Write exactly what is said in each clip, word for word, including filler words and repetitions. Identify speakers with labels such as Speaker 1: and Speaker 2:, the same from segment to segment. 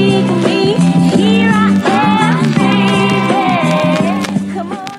Speaker 1: need me, here I am, baby. Come on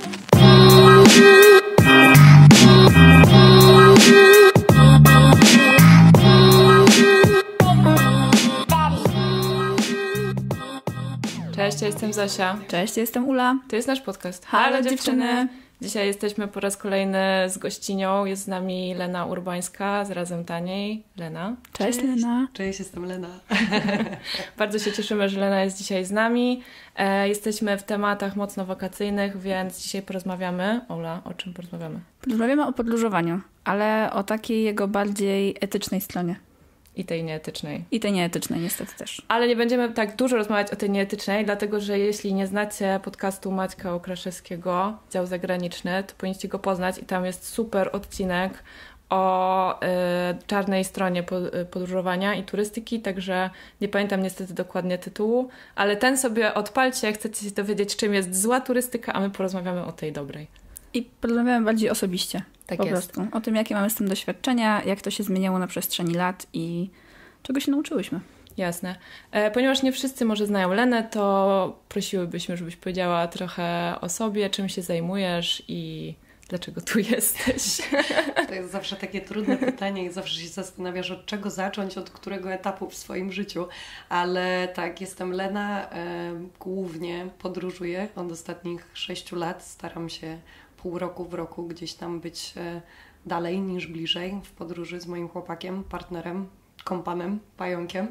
Speaker 2: Cześć, ja jestem Zosia.
Speaker 3: Cześć, ja jestem Ula.
Speaker 2: To jest nasz podcast.
Speaker 3: Halo dziewczyny!
Speaker 2: Dzisiaj jesteśmy po raz kolejny z gościnią. Jest z nami Lena Urbańska z Razem Taniej. Lena.
Speaker 3: Cześć, Cześć. Lena.
Speaker 4: Cześć, jestem Lena.
Speaker 2: Bardzo się cieszymy, że Lena jest dzisiaj z nami. E, jesteśmy w tematach mocno wakacyjnych, więc dzisiaj porozmawiamy. Ola, o czym porozmawiamy?
Speaker 3: Porozmawiamy o podróżowaniu, ale o takiej jego bardziej etycznej stronie.
Speaker 2: I tej nieetycznej.
Speaker 3: I tej nieetycznej niestety też.
Speaker 2: Ale nie będziemy tak dużo rozmawiać o tej nieetycznej, dlatego że jeśli nie znacie podcastu Maćka Okraszewskiego, Dział Zagraniczny, to powinniście go poznać i tam jest super odcinek o y, czarnej stronie podróżowania i turystyki, także nie pamiętam niestety dokładnie tytułu, ale ten sobie odpalcie, jak chcecie się dowiedzieć, czym jest zła turystyka, a my porozmawiamy o tej dobrej.
Speaker 3: I porozmawiamy bardziej osobiście.
Speaker 2: Tak
Speaker 3: po
Speaker 2: jest.
Speaker 3: prostu. O tym, jakie mamy z tym doświadczenia, jak to się zmieniało na przestrzeni lat i czego się nauczyłyśmy.
Speaker 2: Jasne. E, ponieważ nie wszyscy może znają Lenę, to prosiłybyśmy, żebyś powiedziała trochę o sobie, czym się zajmujesz i dlaczego tu jesteś.
Speaker 4: To jest zawsze takie trudne pytanie i zawsze się zastanawiasz, od czego zacząć, od którego etapu w swoim życiu. Ale tak, jestem Lena, e, głównie podróżuję od ostatnich sześciu lat. Staram się pół roku w roku gdzieś tam być e, dalej niż bliżej w podróży z moim chłopakiem, partnerem, kompanem, pająkiem.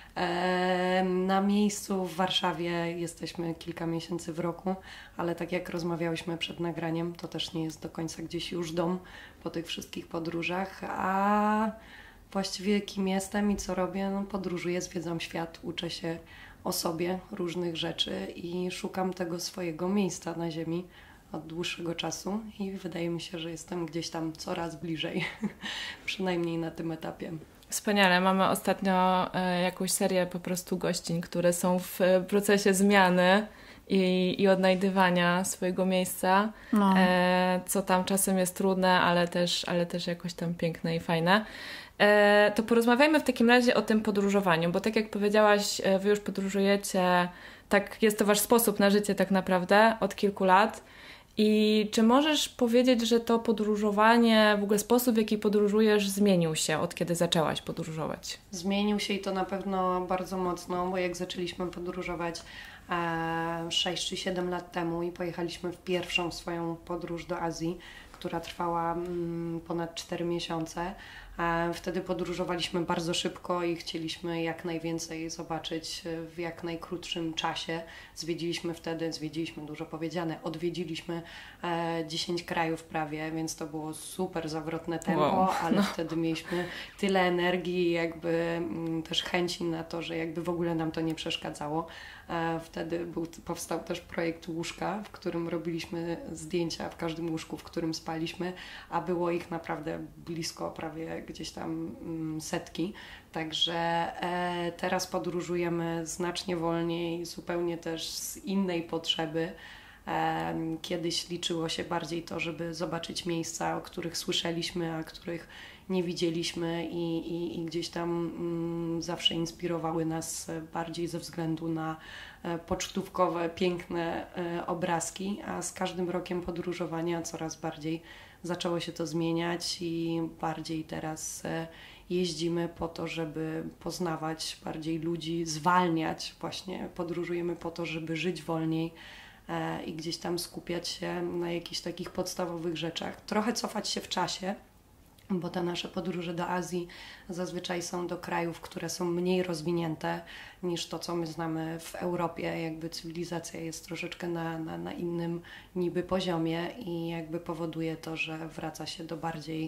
Speaker 4: E, na miejscu w Warszawie jesteśmy kilka miesięcy w roku, ale tak jak rozmawiałyśmy przed nagraniem, to też nie jest do końca gdzieś już dom po tych wszystkich podróżach, a właściwie kim jestem i co robię? No, podróżuję, zwiedzam świat, uczę się o sobie różnych rzeczy i szukam tego swojego miejsca na ziemi od dłuższego czasu i wydaje mi się, że jestem gdzieś tam coraz bliżej, przynajmniej na tym etapie.
Speaker 2: Wspaniale. Mamy ostatnio e, jakąś serię po prostu gościń, które są w e, procesie zmiany i, i odnajdywania swojego miejsca,
Speaker 3: no.
Speaker 2: e, co tam czasem jest trudne, ale też, ale też jakoś tam piękne i fajne. E, to porozmawiajmy w takim razie o tym podróżowaniu, bo tak jak powiedziałaś, e, wy już podróżujecie, tak jest to wasz sposób na życie tak naprawdę od kilku lat. I czy możesz powiedzieć, że to podróżowanie, w ogóle sposób, w jaki podróżujesz, zmienił się od kiedy zaczęłaś podróżować?
Speaker 4: Zmienił się i to na pewno bardzo mocno, bo jak zaczęliśmy podróżować e, sześć czy siedem lat temu i pojechaliśmy w pierwszą swoją podróż do Azji, która trwała mm, ponad cztery miesiące. E, wtedy podróżowaliśmy bardzo szybko i chcieliśmy jak najwięcej zobaczyć w jak najkrótszym czasie. Zwiedziliśmy wtedy, zwiedziliśmy dużo powiedziane, odwiedziliśmy e, dziesięć krajów prawie, więc to było super zawrotne tempo,
Speaker 2: wow.
Speaker 4: ale
Speaker 2: no.
Speaker 4: wtedy mieliśmy tyle energii i jakby m, też chęci na to, że jakby w ogóle nam to nie przeszkadzało. E, wtedy był, powstał też projekt łóżka, w którym robiliśmy zdjęcia w każdym łóżku, w którym spaliśmy, a było ich naprawdę blisko, prawie gdzieś tam mm, setki. Także e, teraz podróżujemy znacznie wolniej, zupełnie też z innej potrzeby. E, kiedyś liczyło się bardziej to, żeby zobaczyć miejsca, o których słyszeliśmy, a których nie widzieliśmy i, i, i gdzieś tam mm, zawsze inspirowały nas bardziej ze względu na e, pocztówkowe, piękne e, obrazki, a z każdym rokiem podróżowania coraz bardziej zaczęło się to zmieniać i bardziej teraz e, jeździmy po to, żeby poznawać bardziej ludzi, zwalniać właśnie, podróżujemy po to, żeby żyć wolniej e, i gdzieś tam skupiać się na jakichś takich podstawowych rzeczach. Trochę cofać się w czasie, bo te nasze podróże do Azji zazwyczaj są do krajów, które są mniej rozwinięte niż to, co my znamy w Europie. Jakby cywilizacja jest troszeczkę na, na, na innym niby poziomie i jakby powoduje to, że wraca się do bardziej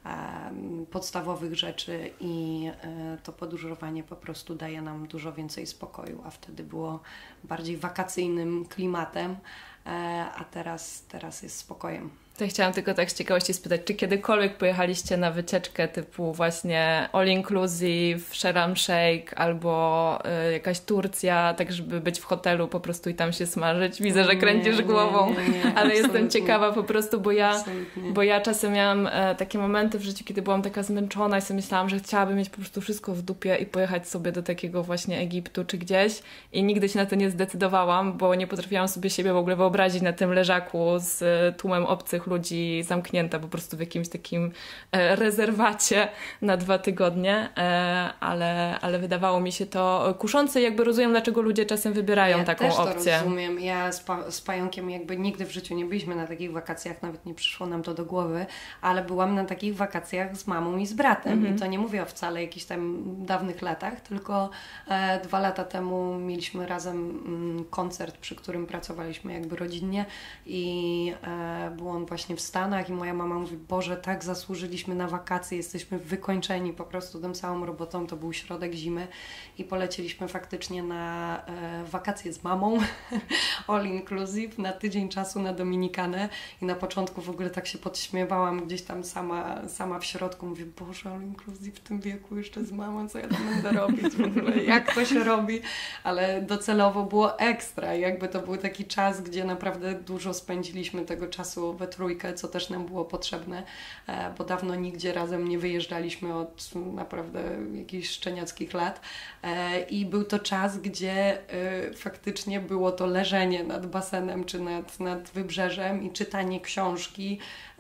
Speaker 4: um, podstawowych rzeczy i um, to podróżowanie po prostu daje nam dużo więcej spokoju, a wtedy było bardziej wakacyjnym klimatem, um, a teraz, teraz jest spokojem.
Speaker 2: To chciałam tylko tak z ciekawości spytać, czy kiedykolwiek pojechaliście na wycieczkę typu właśnie all inclusive, Sharm Sheikh albo y, jakaś Turcja, tak żeby być w hotelu po prostu i tam się smażyć? Widzę, że kręcisz
Speaker 4: nie,
Speaker 2: głową,
Speaker 4: nie, nie, nie,
Speaker 2: ale jestem
Speaker 4: absolutnie.
Speaker 2: ciekawa po prostu, bo ja,
Speaker 4: Absolutnie.
Speaker 2: bo ja czasem miałam e, takie momenty w życiu, kiedy byłam taka zmęczona i sobie myślałam, że chciałabym mieć po prostu wszystko w dupie i pojechać sobie do takiego właśnie Egiptu czy gdzieś i nigdy się na to nie zdecydowałam, bo nie potrafiłam sobie siebie w ogóle wyobrazić na tym leżaku z e, tłumem obcych ludzi, zamknięta po prostu w jakimś takim e, rezerwacie na dwa tygodnie, e, ale, ale wydawało mi się to kuszące i jakby rozumiem, dlaczego ludzie czasem wybierają
Speaker 4: ja
Speaker 2: taką
Speaker 4: też to
Speaker 2: opcję.
Speaker 4: rozumiem. Ja z, pa- z Pająkiem jakby nigdy w życiu nie byliśmy na takich wakacjach, nawet nie przyszło nam to do głowy, ale byłam na takich wakacjach z mamą i z bratem.
Speaker 2: Mhm.
Speaker 4: I to nie mówię o wcale jakichś tam dawnych latach, tylko e, dwa lata temu mieliśmy razem mm, koncert, przy którym pracowaliśmy jakby rodzinnie i e, był on właśnie w Stanach i moja mama mówi, Boże, tak zasłużyliśmy na wakacje, jesteśmy wykończeni po prostu tą całą robotą, to był środek zimy i polecieliśmy faktycznie na e, wakacje z mamą, all inclusive, na tydzień czasu na Dominikanę i na początku w ogóle tak się podśmiewałam gdzieś tam sama, sama w środku, mówię, Boże, all inclusive w tym wieku jeszcze z mamą, co ja tam będę robić w ogóle, jak to się robi, ale docelowo było ekstra, jakby to był taki czas, gdzie naprawdę dużo spędziliśmy tego czasu we trójkę, co też nam było potrzebne, bo dawno nigdzie razem nie wyjeżdżaliśmy od naprawdę jakichś szczeniackich lat i był to czas, gdzie faktycznie było to leżenie nad basenem czy nad, nad wybrzeżem i czytanie książki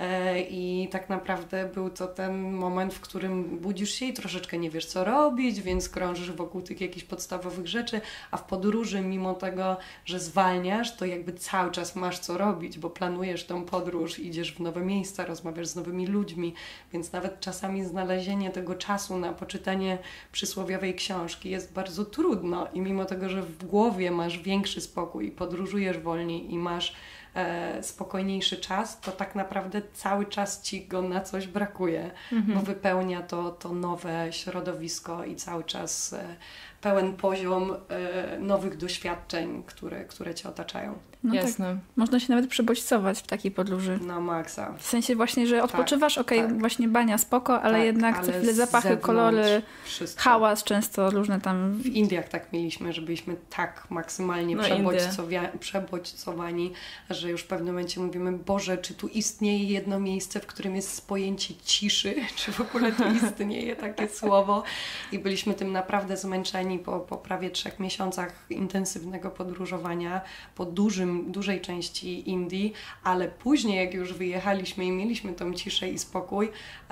Speaker 4: i tak naprawdę był to ten moment, w którym budzisz się i troszeczkę nie wiesz co robić, więc krążysz wokół tych jakichś podstawowych rzeczy, a w podróży mimo tego, że zwalniasz, to jakby cały czas masz co robić, bo planujesz tą podróż, idziesz w nowe miejsca, rozmawiasz z nowymi ludźmi, więc nawet czasami znalezienie tego czasu na poczytanie przysłowiowej książki jest bardzo trudno i mimo tego, że w głowie masz większy spokój i podróżujesz wolniej i masz e, spokojniejszy czas, to tak naprawdę cały czas ci go na coś brakuje, mhm. bo wypełnia to, to nowe środowisko i cały czas e, pełen poziom e, nowych doświadczeń, które, które cię otaczają.
Speaker 3: No
Speaker 2: Jasne.
Speaker 3: Tak. Można się nawet przebodźcować w takiej podróży.
Speaker 4: Na maksa.
Speaker 3: W sensie właśnie, że odpoczywasz, okej, okay,
Speaker 4: tak.
Speaker 3: właśnie bania, spoko, ale
Speaker 4: tak,
Speaker 3: jednak
Speaker 4: ale
Speaker 3: co chwilę zapachy,
Speaker 4: zewnątrz
Speaker 3: kolory,
Speaker 4: wszystko.
Speaker 3: hałas często różne tam.
Speaker 4: W Indiach tak mieliśmy, że byliśmy tak maksymalnie
Speaker 2: No,
Speaker 4: przebodźcowia- przebodźcowani, że już w pewnym momencie mówimy, Boże, czy tu istnieje jedno miejsce, w którym jest pojęcie ciszy, czy w ogóle tu istnieje takie słowo. I byliśmy tym naprawdę zmęczeni po, po prawie trzech miesiącach intensywnego podróżowania, po dużym dużej części Indii, ale później jak już wyjechaliśmy i mieliśmy tą ciszę i spokój,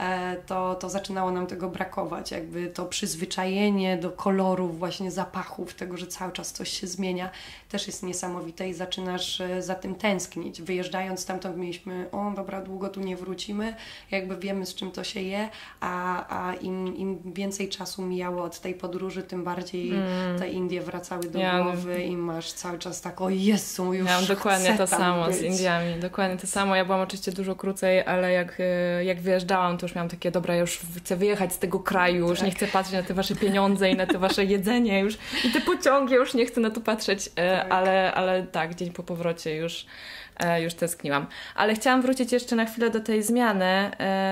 Speaker 4: to, to zaczynało nam tego brakować. Jakby to przyzwyczajenie do kolorów, właśnie zapachów, tego, że cały czas coś się zmienia, też jest niesamowite i zaczynasz za tym tęsknić. Wyjeżdżając stamtąd mieliśmy, o dobra, długo tu nie wrócimy, jakby wiemy z czym to się je, a, a im, im więcej czasu mijało od tej podróży, tym bardziej mm. te Indie wracały do ja, głowy i masz cały czas tak, o Jezu, już
Speaker 2: miałam dokładnie to samo
Speaker 4: być.
Speaker 2: z Indiami, dokładnie to samo. Ja byłam oczywiście dużo krócej, ale jak, jak wyjeżdżałam, to już miałam takie, dobra, już chcę wyjechać z tego kraju, już tak. nie chcę patrzeć na te wasze pieniądze i na te wasze jedzenie już i te pociągi, już nie chcę na to patrzeć, tak. ale, ale tak, dzień po powrocie już już tęskniłam. Ale chciałam wrócić jeszcze na chwilę do tej zmiany,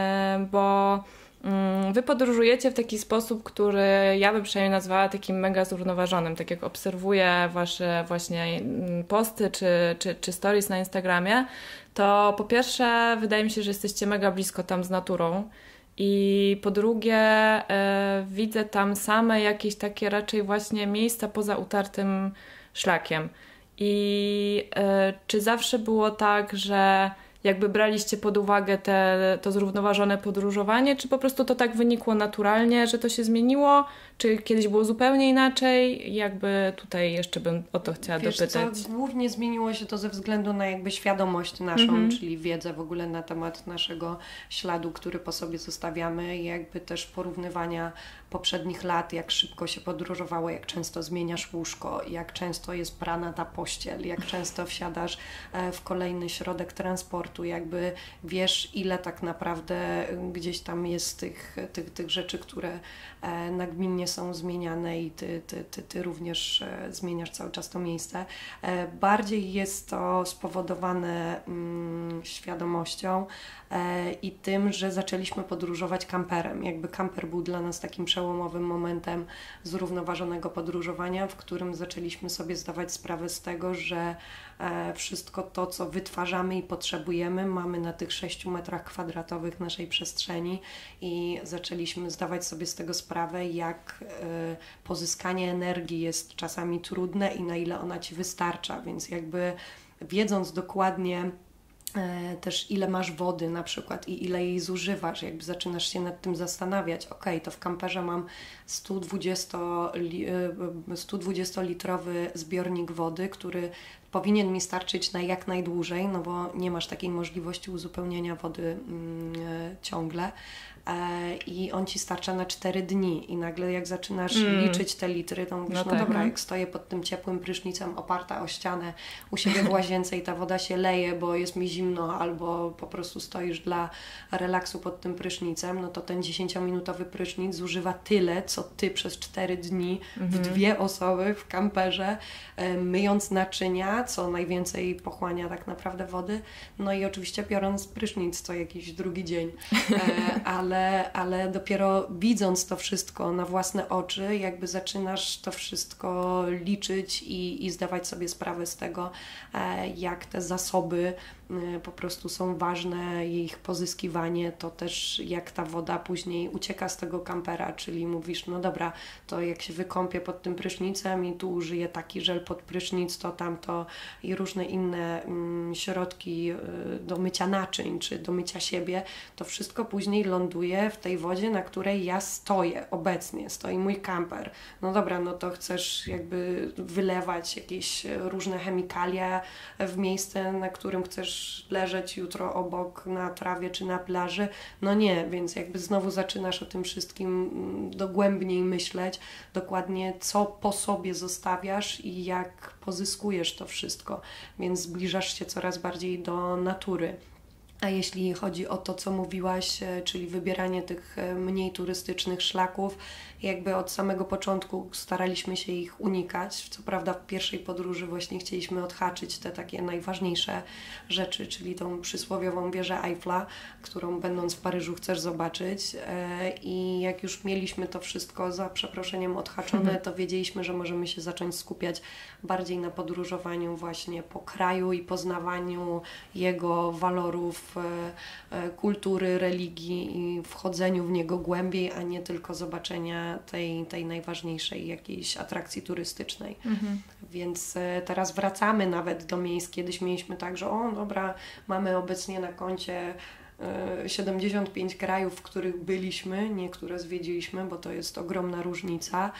Speaker 2: bo Wy podróżujecie w taki sposób, który ja bym przynajmniej nazwała takim mega zrównoważonym. Tak jak obserwuję wasze właśnie posty czy, czy, czy stories na Instagramie, to po pierwsze wydaje mi się, że jesteście mega blisko tam z naturą i po drugie e, widzę tam same jakieś takie raczej właśnie miejsca poza utartym szlakiem. I e, czy zawsze było tak, że jakby braliście pod uwagę te, to zrównoważone podróżowanie, czy po prostu to tak wynikło naturalnie, że to się zmieniło, czy kiedyś było zupełnie inaczej? Jakby tutaj jeszcze bym o to chciała
Speaker 4: Wiesz
Speaker 2: dopytać.
Speaker 4: Co, głównie zmieniło się to ze względu na jakby świadomość naszą, mhm. czyli wiedzę w ogóle na temat naszego śladu, który po sobie zostawiamy i jakby też porównywania poprzednich lat, jak szybko się podróżowało, jak często zmieniasz łóżko, jak często jest prana ta pościel, jak często wsiadasz w kolejny środek transportu, komfortu, jakby wiesz, ile tak naprawdę gdzieś tam jest tych, tych, tych rzeczy, które e, nagminnie są zmieniane i ty, ty, ty, ty również e, zmieniasz cały czas to miejsce. E, bardziej jest to spowodowane mm, świadomością e, i tym, że zaczęliśmy podróżować kamperem. Jakby kamper był dla nas takim przełomowym momentem zrównoważonego podróżowania, w którym zaczęliśmy sobie zdawać sprawę z tego, że e, wszystko to, co wytwarzamy i potrzebujemy, mamy na tych sześciu metrach kwadratowych naszej przestrzeni i zaczęliśmy zdawać sobie z tego sprawę, jak e, pozyskanie energii jest czasami trudne i na ile ona Ci wystarcza, więc jakby wiedząc dokładnie e, też ile masz wody na przykład i ile jej zużywasz, jakby zaczynasz się nad tym zastanawiać, ok, to w kamperze mam sto dwudziestolitrowy zbiornik wody, który powinien mi starczyć na jak najdłużej, no bo nie masz takiej możliwości uzupełnienia wody mm, ciągle. I on Ci starcza na cztery dni i nagle jak zaczynasz mm. liczyć te litry, to mówisz, no, no tak, dobra, no. jak stoję pod tym ciepłym prysznicem oparta o ścianę u siebie w łazience i ta woda się leje, bo jest mi zimno, albo po prostu stoisz dla relaksu pod tym prysznicem, no to ten dziesięciominutowy prysznic zużywa tyle, co Ty przez cztery dni mm-hmm. w dwie osoby w kamperze, myjąc naczynia, co najwięcej pochłania tak naprawdę wody, no i oczywiście biorąc prysznic co jakiś drugi dzień, ale Ale, ale dopiero widząc to wszystko na własne oczy, jakby zaczynasz to wszystko liczyć i, i zdawać sobie sprawę z tego, jak te zasoby po prostu są ważne, ich pozyskiwanie, to też jak ta woda później ucieka z tego kampera, czyli mówisz, no dobra, to jak się wykąpię pod tym prysznicem i tu użyję taki żel pod prysznic, to tamto i różne inne mm, środki do mycia naczyń, czy do mycia siebie, to wszystko później ląduje w tej wodzie, na której ja stoję obecnie, stoi mój kamper. No dobra, no to chcesz jakby wylewać jakieś różne chemikalia w miejsce, na którym chcesz leżeć jutro obok na trawie czy na plaży. No nie, więc jakby znowu zaczynasz o tym wszystkim dogłębniej myśleć, dokładnie co po sobie zostawiasz i jak pozyskujesz to wszystko, więc zbliżasz się coraz bardziej do natury. A jeśli chodzi o to, co mówiłaś, czyli wybieranie tych mniej turystycznych szlaków, jakby od samego początku staraliśmy się ich unikać. Co prawda w pierwszej podróży właśnie chcieliśmy odhaczyć te takie najważniejsze rzeczy, czyli tą przysłowiową wieżę Eiffla, którą będąc w Paryżu chcesz zobaczyć. I jak już mieliśmy to wszystko za przeproszeniem odhaczone, to wiedzieliśmy, że możemy się zacząć skupiać bardziej na podróżowaniu właśnie po kraju i poznawaniu jego walorów, kultury, religii i wchodzeniu w niego głębiej, a nie tylko zobaczenia tej, tej najważniejszej jakiejś atrakcji turystycznej. Mhm. Więc teraz wracamy nawet do miejsc. Kiedyś mieliśmy tak, że o dobra, mamy obecnie na koncie siedemdziesiąt pięć krajów, w których byliśmy, niektóre zwiedziliśmy, bo to jest ogromna różnica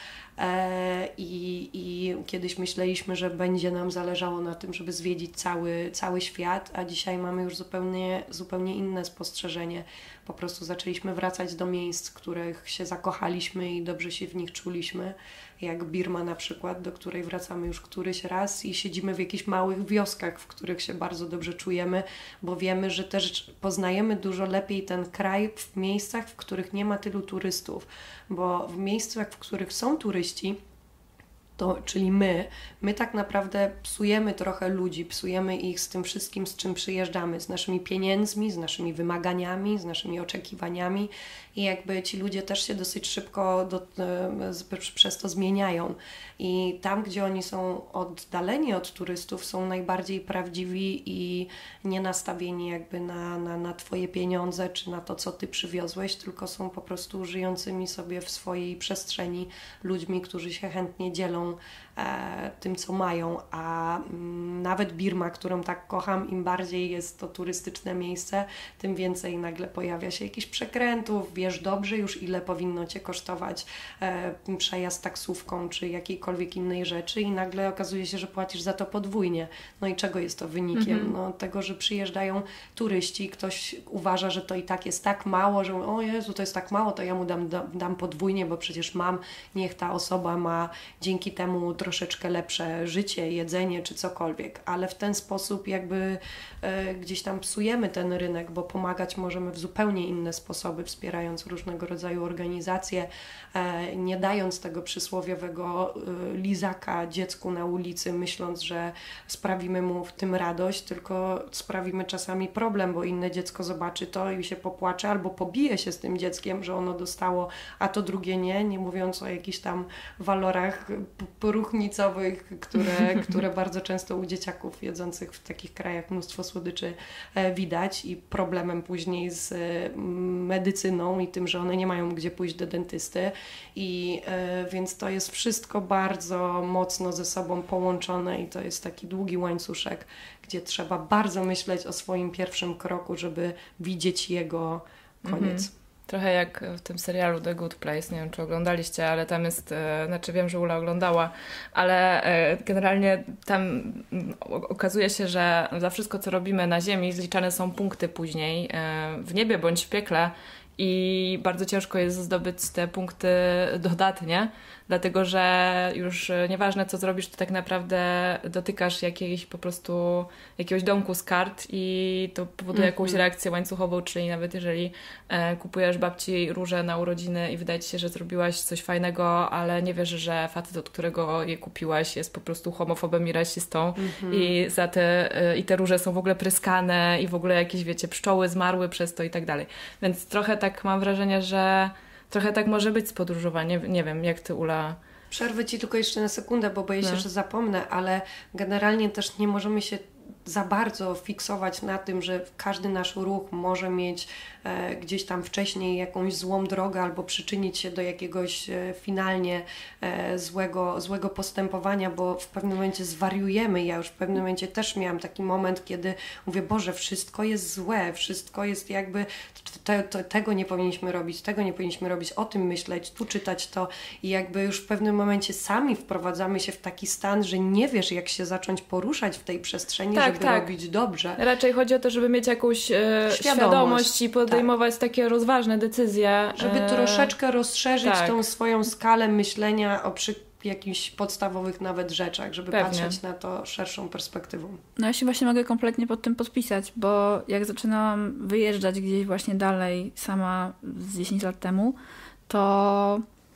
Speaker 4: i, i kiedyś myśleliśmy, że będzie nam zależało na tym, żeby zwiedzić cały, cały świat, a dzisiaj mamy już zupełnie, zupełnie inne spostrzeżenie. Po prostu zaczęliśmy wracać do miejsc, w których się zakochaliśmy i dobrze się w nich czuliśmy, jak Birma na przykład, do której wracamy już któryś raz i siedzimy w jakichś małych wioskach, w których się bardzo dobrze czujemy, bo wiemy, że też poznajemy dużo lepiej ten kraj w miejscach, w których nie ma tylu turystów, bo w miejscach, w których są turyści, to, czyli my, my tak naprawdę psujemy trochę ludzi, psujemy ich z tym wszystkim, z czym przyjeżdżamy, z naszymi pieniędzmi, z naszymi wymaganiami, z naszymi oczekiwaniami i jakby ci ludzie też się dosyć szybko do, przez to zmieniają i tam, gdzie oni są oddaleni od turystów, są najbardziej prawdziwi i nie nastawieni jakby na, na, na Twoje pieniądze, czy na to, co Ty przywiozłeś, tylko są po prostu żyjącymi sobie w swojej przestrzeni ludźmi, którzy się chętnie dzielą e, tym, co mają, a m, nawet Birma, którą tak kocham, im bardziej jest to turystyczne miejsce, tym więcej nagle pojawia się jakichś przekrętów, wiesz dobrze już, ile powinno Cię kosztować e, przejazd taksówką, czy jakiejkolwiek innej rzeczy i nagle okazuje się, że płacisz za to podwójnie. No i czego jest to wynikiem? Mhm. No tego, że przyjeżdżają turyści, ktoś uważa, że to i tak jest tak mało, że o Jezu, to jest tak mało, to ja mu dam, dam, dam podwójnie, bo przecież mam, niech ta osoba ma dzięki temu troszeczkę troszeczkę lepsze życie, jedzenie czy cokolwiek, ale w ten sposób jakby e, gdzieś tam psujemy ten rynek, bo pomagać możemy w zupełnie inne sposoby, wspierając różnego rodzaju organizacje, e, nie dając tego przysłowiowego e, lizaka dziecku na ulicy, myśląc, że sprawimy mu w tym radość, tylko sprawimy czasami problem, bo inne dziecko zobaczy to i się popłacze albo pobije się z tym dzieckiem, że ono dostało, a to drugie nie, nie mówiąc o jakichś tam walorach poruchnicowych, które, które bardzo często u dzieciaków jedzących w takich krajach mnóstwo słodyczy widać i problemem później z medycyną i tym, że one nie mają gdzie pójść do dentysty i więc to jest wszystko bardzo mocno ze sobą połączone i to jest taki długi łańcuszek, gdzie trzeba bardzo myśleć o swoim pierwszym kroku, żeby widzieć jego koniec. Mhm.
Speaker 2: Trochę jak w tym serialu The Good Place, nie wiem czy oglądaliście, ale tam jest, e, znaczy wiem, że Ula oglądała, ale e, generalnie tam okazuje się, że za wszystko co robimy na ziemi zliczane są punkty później e, w niebie bądź w piekle i bardzo ciężko jest zdobyć te punkty dodatnie, dlatego że już nieważne co zrobisz, to tak naprawdę dotykasz jakiejś po prostu jakiegoś domku z kart i to powoduje mm-hmm. jakąś reakcję łańcuchową, czyli nawet jeżeli e, kupujesz babci róże na urodziny i wydaje ci się, że zrobiłaś coś fajnego, ale nie wiesz, że facet, od którego je kupiłaś jest po prostu homofobem i rasistą mm-hmm. i za te, e, i te róże są w ogóle pryskane i w ogóle jakieś, wiecie, pszczoły zmarły przez to i tak dalej. Więc trochę tak mam wrażenie, że Trochę tak może być z podróżowaniem. Nie wiem, jak ty, Ula...
Speaker 4: Przerwę ci tylko jeszcze na sekundę, bo boję się,
Speaker 2: no.
Speaker 4: że zapomnę, ale generalnie też nie możemy się za bardzo fiksować na tym, że każdy nasz ruch może mieć e, gdzieś tam wcześniej jakąś złą drogę albo przyczynić się do jakiegoś e, finalnie e, złego, złego postępowania, bo w pewnym momencie zwariujemy. Ja już w pewnym momencie też miałam taki moment, kiedy mówię, Boże, wszystko jest złe, wszystko jest jakby, te, te, tego nie powinniśmy robić, tego nie powinniśmy robić, o tym myśleć, tu czytać to i jakby już w pewnym momencie sami wprowadzamy się w taki stan, że nie wiesz, jak się zacząć poruszać w tej przestrzeni, tak, żeby tak. robić dobrze.
Speaker 2: Raczej chodzi o to, żeby mieć jakąś e, świadomość. świadomość i podejmować tak. takie rozważne decyzje.
Speaker 4: Żeby e... troszeczkę rozszerzyć
Speaker 2: tak.
Speaker 4: tą swoją skalę myślenia o przy jakichś podstawowych nawet rzeczach, żeby
Speaker 2: Pewnie.
Speaker 4: patrzeć na to szerszą perspektywą.
Speaker 3: No ja się właśnie mogę kompletnie pod tym podpisać, bo jak zaczynałam wyjeżdżać gdzieś właśnie dalej sama z dziesięć lat temu, to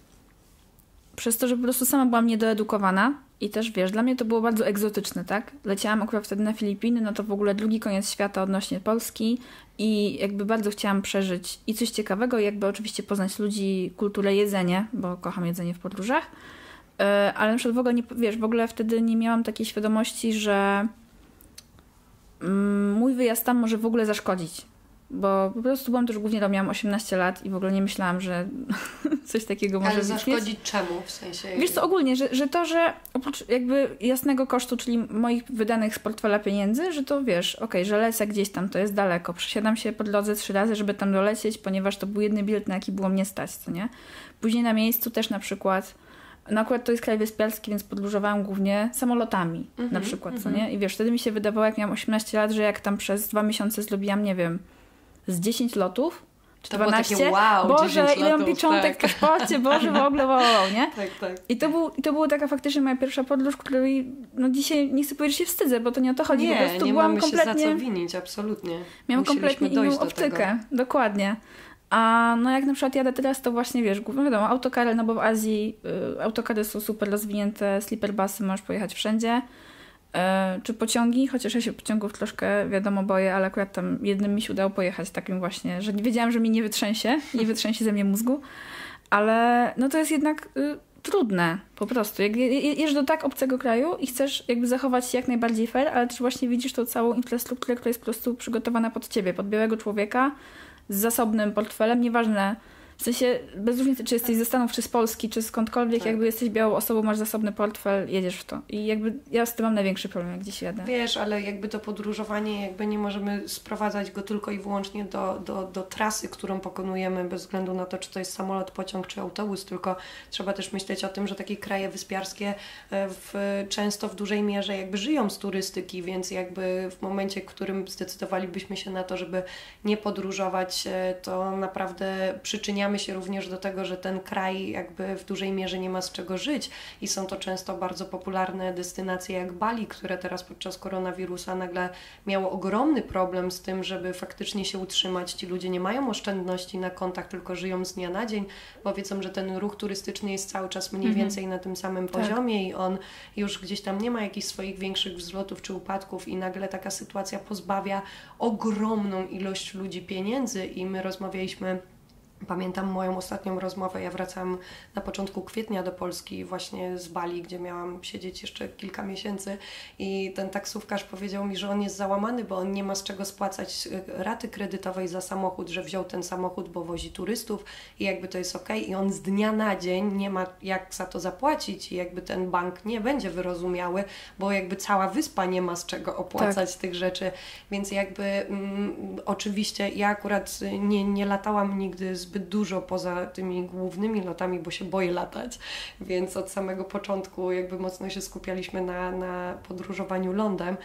Speaker 3: przez to, że po prostu sama byłam niedoedukowana i też, wiesz, dla mnie to było bardzo egzotyczne, tak? Leciałam akurat wtedy na Filipiny, no to w ogóle drugi koniec świata odnośnie Polski i jakby bardzo chciałam przeżyć i coś ciekawego, i jakby oczywiście poznać ludzi, kulturę, jedzenie, bo kocham jedzenie w podróżach, ale na przykład w ogóle nie, wiesz, w ogóle wtedy nie miałam takiej świadomości, że mój wyjazd tam może w ogóle zaszkodzić. Bo po prostu byłam też głównie, miałam osiemnaście lat i w ogóle nie myślałam, że coś takiego może
Speaker 4: Ale
Speaker 3: być.
Speaker 4: zaszkodzić czemu? W sensie...
Speaker 3: Wiesz co, ogólnie, że, że to, że oprócz jakby jasnego kosztu, czyli moich wydanych z portfela pieniędzy, że to wiesz, okej, okay, że lecę gdzieś tam, to jest daleko, przesiadam się po drodze trzy razy, żeby tam dolecieć, ponieważ to był jedyny bilet, na jaki było mnie stać, co nie? Później na miejscu też na przykład, no akurat to jest kraj wyspiarski, więc podróżowałam głównie samolotami mm-hmm, na przykład, mm-hmm. co nie? I wiesz, wtedy mi się wydawało, jak miałam osiemnaście lat, że jak tam przez dwa miesiące zrobiłam, nie wiem, z dziesięć lotów, czy
Speaker 4: to
Speaker 3: dwanaście,
Speaker 4: było takie, wow,
Speaker 3: Boże, ile mam
Speaker 4: lotów,
Speaker 3: pieczątek
Speaker 4: tak.
Speaker 3: w paszporcie, Boże, w ogóle, wow, nie?
Speaker 4: Tak, tak.
Speaker 3: I to, był, I to była taka faktycznie moja pierwsza podróż, której no dzisiaj nie chcę powiedzieć, że się wstydzę, bo to nie o to chodzi.
Speaker 4: Nie,
Speaker 3: po prostu
Speaker 4: nie
Speaker 3: byłam
Speaker 4: mamy
Speaker 3: kompletnie,
Speaker 4: się za co winić, absolutnie.
Speaker 3: Miałam kompletnie inną optykę,
Speaker 4: tego.
Speaker 3: dokładnie. A no jak na przykład jadę teraz, to właśnie wiesz, głównie wiadomo, autokary, no bo w Azji y, autokary są super rozwinięte, sleeper busy, możesz pojechać wszędzie. Y, czy pociągi, chociaż ja się pociągów troszkę wiadomo boję, ale akurat tam jednym mi się udało pojechać takim właśnie, że wiedziałam, że mi nie wytrzęsie, nie wytrzęsie ze mnie mózgu, ale no to jest jednak y, trudne po prostu. Jak jedziesz do tak obcego kraju i chcesz jakby zachować się jak najbardziej fair, ale też właśnie widzisz tą całą infrastrukturę, która jest po prostu przygotowana pod ciebie, pod białego człowieka, z zasobnym portfelem, nieważne, w sensie bez różnicy, czy jesteś ze Stanów, czy z Polski, czy skądkolwiek, tak. jakby jesteś białą osobą, masz zasobny portfel, jedziesz w to. I jakby ja z tym mam największy problem, jak gdzieś jadę.
Speaker 4: Wiesz, ale jakby to podróżowanie, jakby nie możemy sprowadzać go tylko i wyłącznie do, do, do trasy, którą pokonujemy, bez względu na to, czy to jest samolot, pociąg, czy autobus, tylko trzeba też myśleć o tym, że takie kraje wyspiarskie w, często w dużej mierze jakby żyją z turystyki, więc jakby w momencie, w którym zdecydowalibyśmy się na to, żeby nie podróżować, to naprawdę przyczyniamy przyczyniamy się również do tego, że ten kraj jakby w dużej mierze nie ma z czego żyć i są to często bardzo popularne destynacje jak Bali, które teraz podczas koronawirusa nagle miało ogromny problem z tym, żeby faktycznie się utrzymać. Ci ludzie nie mają oszczędności na kontach, tylko żyją z dnia na dzień, bo wiedzą, że ten ruch turystyczny jest cały czas mniej
Speaker 3: Mhm.
Speaker 4: więcej na tym samym
Speaker 3: Tak.
Speaker 4: poziomie i on już gdzieś tam nie ma jakichś swoich większych wzlotów czy upadków i nagle taka sytuacja pozbawia ogromną ilość ludzi pieniędzy i my rozmawialiśmy. Pamiętam moją ostatnią rozmowę, ja wracałam na początku kwietnia do Polski właśnie z Bali, gdzie miałam siedzieć jeszcze kilka miesięcy i ten taksówkarz powiedział mi, że on jest załamany, bo on nie ma z czego spłacać raty kredytowej za samochód, że wziął ten samochód, bo wozi turystów i jakby to jest okej i on z dnia na dzień nie ma jak za to zapłacić i jakby ten bank nie będzie wyrozumiały, bo jakby cała wyspa nie ma z czego opłacać tak. tych rzeczy, więc jakby mm, oczywiście ja akurat nie, nie latałam nigdy zbyt dużo poza tymi głównymi lotami, bo się boję latać, więc od samego początku jakby mocno się skupialiśmy na, na podróżowaniu lądem,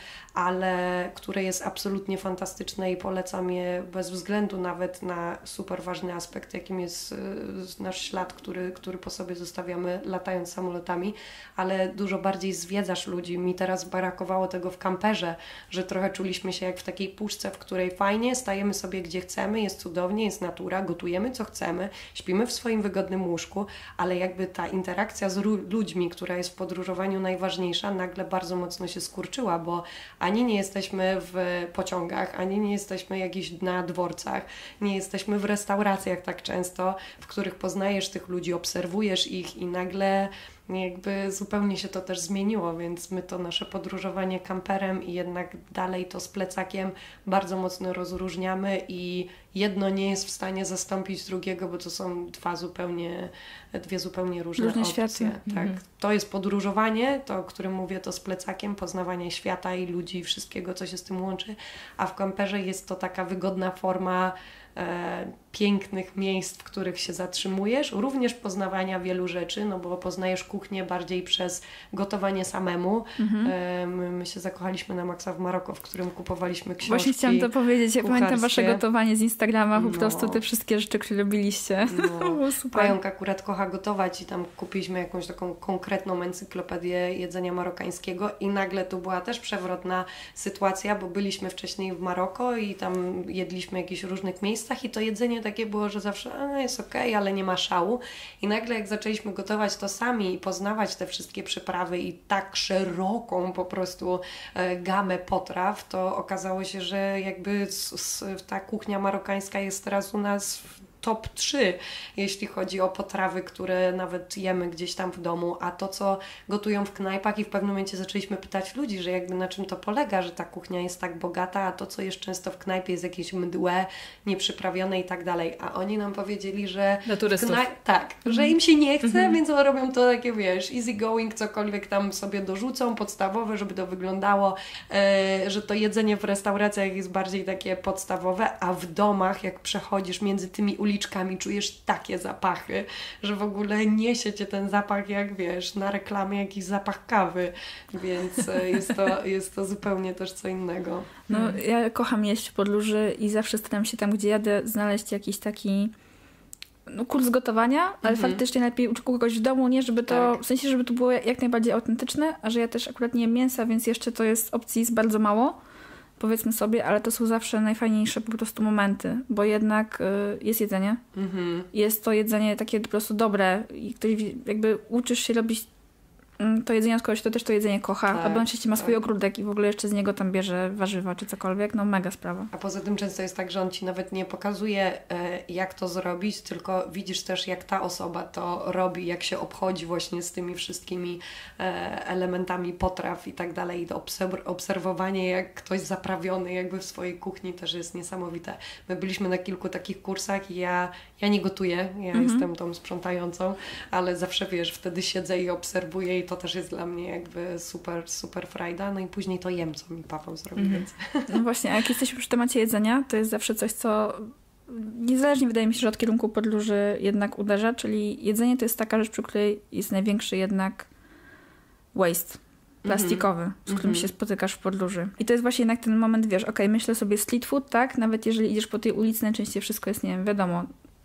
Speaker 4: ale które jest absolutnie fantastyczne i polecam je bez względu nawet na super ważny aspekt, jakim jest nasz ślad, który, który po sobie zostawiamy latając samolotami, ale dużo bardziej zwiedzasz ludzi. Mi teraz brakowało tego w kamperze, że trochę czuliśmy się jak w takiej puszce, w której fajnie, stajemy sobie gdzie chcemy, jest cudownie, jest natura, gotujemy co chcemy, śpimy w swoim wygodnym łóżku, ale jakby ta interakcja z ludźmi, która jest w podróżowaniu najważniejsza, nagle bardzo mocno się skurczyła, bo ani nie jesteśmy w pociągach, ani nie jesteśmy jakiś na dworcach, nie jesteśmy w restauracjach tak często, w których poznajesz tych ludzi, obserwujesz ich i nagle jakby zupełnie się to też zmieniło, więc my to nasze podróżowanie kamperem i jednak dalej to z plecakiem bardzo mocno rozróżniamy i jedno nie jest w stanie zastąpić drugiego, bo to są dwa zupełnie, dwie zupełnie różne,
Speaker 3: różne
Speaker 4: opcje.
Speaker 3: światy.
Speaker 4: Tak.
Speaker 2: Mhm.
Speaker 4: To jest podróżowanie, to o którym mówię, to z plecakiem, poznawanie świata i ludzi i wszystkiego, co się z tym łączy, a w kamperze jest to taka wygodna forma e, pięknych miejsc, w których się zatrzymujesz, również poznawania wielu rzeczy, no bo poznajesz kuchnię bardziej przez gotowanie samemu.
Speaker 3: Mhm.
Speaker 4: E, my, my się zakochaliśmy na maksa w Maroko, w którym kupowaliśmy książki.
Speaker 3: Właśnie chciałam to powiedzieć. Ja pamiętam wasze
Speaker 4: kucharskie.
Speaker 3: gotowanie z Instagrama, po
Speaker 4: No.
Speaker 3: prostu te wszystkie rzeczy, które robiliście.
Speaker 4: No.
Speaker 3: To było super.
Speaker 4: Pająk akurat kocha gotować i tam kupiliśmy jakąś taką konkretną encyklopedię jedzenia marokańskiego i nagle tu była też przewrotna sytuacja, bo byliśmy wcześniej w Maroko i tam jedliśmy w jakichś różnych miejscach i to jedzenie takie było, że zawsze a, jest okej, ale nie ma szału i nagle jak zaczęliśmy gotować to sami i poznawać te wszystkie przyprawy i tak szeroką po prostu e, gamę potraw, to okazało się, że jakby s, s, ta kuchnia marokańska jest teraz u nas w top trzy, jeśli chodzi o potrawy, które nawet jemy gdzieś tam w domu, a to, co gotują w knajpach i w pewnym momencie zaczęliśmy pytać ludzi, że jakby na czym to polega, że ta kuchnia jest tak bogata, a to, co jest często w knajpie jest jakieś mdłe, nieprzyprawione i tak dalej, a oni nam powiedzieli, że
Speaker 2: Dla turystów.
Speaker 4: knaj- tak, że im się nie chce, więc robią to takie, wiesz, easy going, cokolwiek tam sobie dorzucą, podstawowe, żeby to wyglądało, e, że to jedzenie w restauracjach jest bardziej takie podstawowe, a w domach, jak przechodzisz między tymi ulicami, uliczkami czujesz takie zapachy, że w ogóle niesie cię ten zapach, jak wiesz, na reklamie jakiś zapach kawy, więc jest to, jest to zupełnie też co innego.
Speaker 3: No, ja kocham jeść w podróży i zawsze staram się tam, gdzie jadę, znaleźć jakiś taki no, kurs gotowania, ale
Speaker 4: Mhm.
Speaker 3: faktycznie lepiej u kogoś w domu, nie? Żeby to,
Speaker 4: Tak.
Speaker 3: w sensie, żeby to było jak najbardziej autentyczne, a że ja też akurat nie jem mięsa, więc jeszcze to jest opcji jest bardzo mało, powiedzmy sobie, ale to są zawsze najfajniejsze po prostu momenty, bo jednak y, jest jedzenie,
Speaker 4: Mhm.
Speaker 3: jest to jedzenie takie po prostu dobre i ktoś jakby uczysz się robić mm, to jedzenie od kogoś, kto też to jedzenie kocha,
Speaker 4: Tak,
Speaker 3: albo on oczywiście ma swój
Speaker 4: tak.
Speaker 3: ogródek i w ogóle jeszcze z niego tam bierze warzywa czy cokolwiek, no mega sprawa.
Speaker 4: A poza tym często jest tak, że on ci nawet nie pokazuje, e, jak to zrobić, tylko widzisz też, jak ta osoba to robi, jak się obchodzi właśnie z tymi wszystkimi e, elementami potraw i tak dalej. To obserw- obserwowanie, jak ktoś zaprawiony jakby w swojej kuchni też jest niesamowite. My byliśmy na kilku takich kursach i ja, ja nie gotuję, ja
Speaker 3: Mhm.
Speaker 4: jestem tą sprzątającą, ale zawsze, wiesz, wtedy siedzę i obserwuję i to też jest dla mnie jakby super, super frajda. No i później to jem, co mi Paweł zrobi,
Speaker 3: Mhm.
Speaker 4: więc...
Speaker 3: No właśnie, a jak jesteśmy przy temacie jedzenia, to jest zawsze coś, co niezależnie wydaje mi się, że od kierunku podróży jednak uderza, czyli jedzenie to jest taka rzecz, przy której jest największy jednak waste plastikowy, z którym
Speaker 4: Mhm.
Speaker 3: się spotykasz w podróży. I to jest właśnie jednak ten moment, wiesz, okej, myślę sobie street food, tak, nawet jeżeli idziesz po tej ulicy, najczęściej wszystko jest, nie wiem, wiadomo,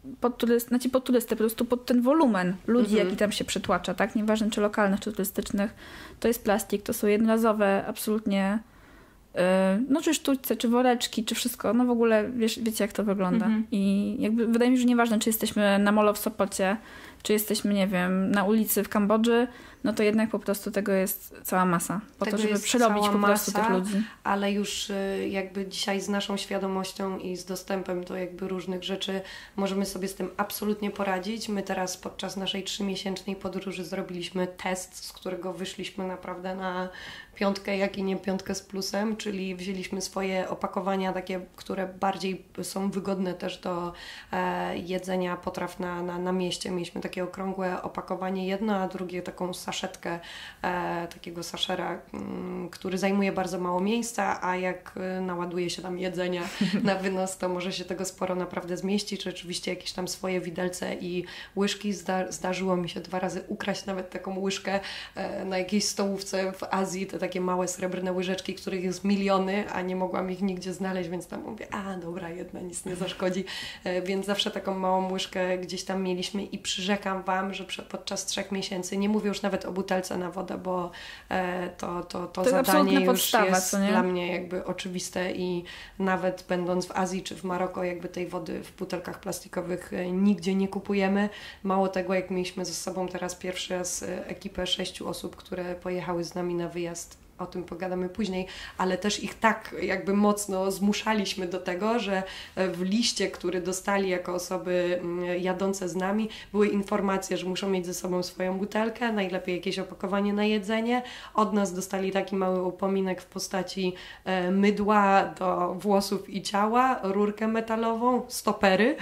Speaker 3: pod, turyst, znaczy pod turystę, po prostu pod ten wolumen ludzi,
Speaker 4: Mhm.
Speaker 3: jaki tam się przytłacza, tak? Nieważne czy lokalnych, czy turystycznych, to jest plastik, to są jednorazowe, absolutnie yy, no czy sztućce, czy woreczki, czy wszystko, no w ogóle wiesz, wiecie jak to wygląda.
Speaker 2: Mhm.
Speaker 3: I jakby wydaje mi się, że nieważne czy jesteśmy na molo w Sopocie, czy jesteśmy, nie wiem, na ulicy w Kambodży, no to jednak po prostu tego jest cała masa. Po
Speaker 4: Tego
Speaker 3: to, żeby
Speaker 4: jest
Speaker 3: przerobić
Speaker 4: cała
Speaker 3: po prostu
Speaker 4: masa,
Speaker 3: tych ludzi.
Speaker 4: Ale już y, jakby dzisiaj z naszą świadomością i z dostępem do jakby różnych rzeczy możemy sobie z tym absolutnie poradzić. My teraz podczas naszej trzymiesięcznej podróży zrobiliśmy test, z którego wyszliśmy naprawdę na piątkę, jak i nie piątkę z plusem, czyli wzięliśmy swoje opakowania takie, które bardziej są wygodne też do e, jedzenia potraw na, na, na mieście. Mieliśmy takie okrągłe opakowanie jedno, a drugie taką saszetkę e, takiego saszera, m, który zajmuje bardzo mało miejsca, a jak e, naładuje się tam jedzenia na wynos, to może się tego sporo naprawdę zmieścić. Rzeczywiście jakieś tam swoje widelce i łyżki. Zda, zdarzyło mi się dwa razy ukraść nawet taką łyżkę e, na jakiejś stołówce w Azji, te takie małe srebrne łyżeczki, których jest miliony, a nie mogłam ich nigdzie znaleźć, więc tam mówię, a dobra, jedna nic nie zaszkodzi. E, więc zawsze taką małą łyżkę gdzieś tam mieliśmy i przyrzekam Wam, że prze, podczas trzech miesięcy, nie mówię już nawet o butelce na wodę, bo e, to, to, to,
Speaker 3: To jest
Speaker 4: zadanie
Speaker 3: absolutna
Speaker 4: już
Speaker 3: podstawa,
Speaker 4: jest
Speaker 3: co nie?
Speaker 4: dla mnie jakby oczywiste i nawet będąc w Azji czy w Maroko, jakby tej wody w butelkach plastikowych e, nigdzie nie kupujemy. Mało tego, jak mieliśmy ze sobą teraz pierwszy raz e, ekipę sześciu osób, które pojechały z nami na wyjazd, o tym pogadamy później, ale też ich tak jakby mocno zmuszaliśmy do tego, że w liście, który dostali jako osoby jadące z nami, były informacje, że muszą mieć ze sobą swoją butelkę, najlepiej jakieś opakowanie na jedzenie. Od nas dostali taki mały upominek w postaci mydła do włosów i ciała, rurkę metalową, stopery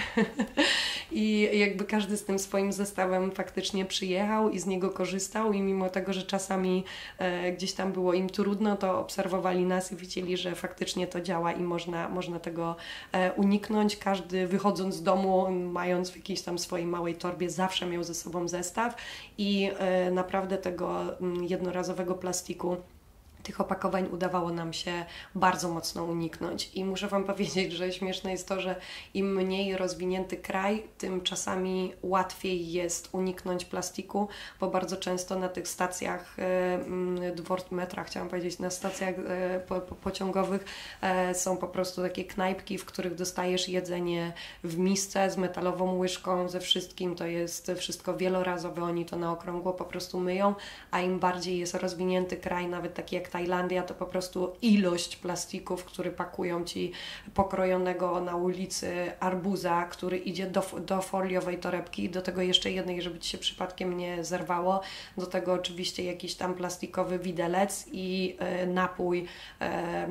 Speaker 4: i jakby każdy z tym swoim zestawem faktycznie przyjechał i z niego korzystał i mimo tego, że czasami gdzieś tam było im trudno, to obserwowali nas i widzieli, że faktycznie to działa i można, można tego e, uniknąć. Każdy wychodząc z domu, mając w jakiejś tam swojej małej torbie, zawsze miał ze sobą zestaw i e, naprawdę tego m, jednorazowego plastiku, tych opakowań udawało nam się bardzo mocno uniknąć. I muszę Wam powiedzieć, że śmieszne jest to, że im mniej rozwinięty kraj, tym czasami łatwiej jest uniknąć plastiku, bo bardzo często na tych stacjach e, dwormetra, chciałam powiedzieć, na stacjach e, po, po, pociągowych e, są po prostu takie knajpki, w których dostajesz jedzenie w misce z metalową łyżką, ze wszystkim. To jest wszystko wielorazowe, oni to na okrągło po prostu myją, a im bardziej jest rozwinięty kraj, nawet taki jak Tajlandia, to po prostu ilość plastików, który pakują Ci pokrojonego na ulicy arbuza, który idzie do, do foliowej torebki, do tego jeszcze jednej, żeby Ci się przypadkiem nie zerwało, do tego oczywiście jakiś tam plastikowy widelec i e, napój e, e,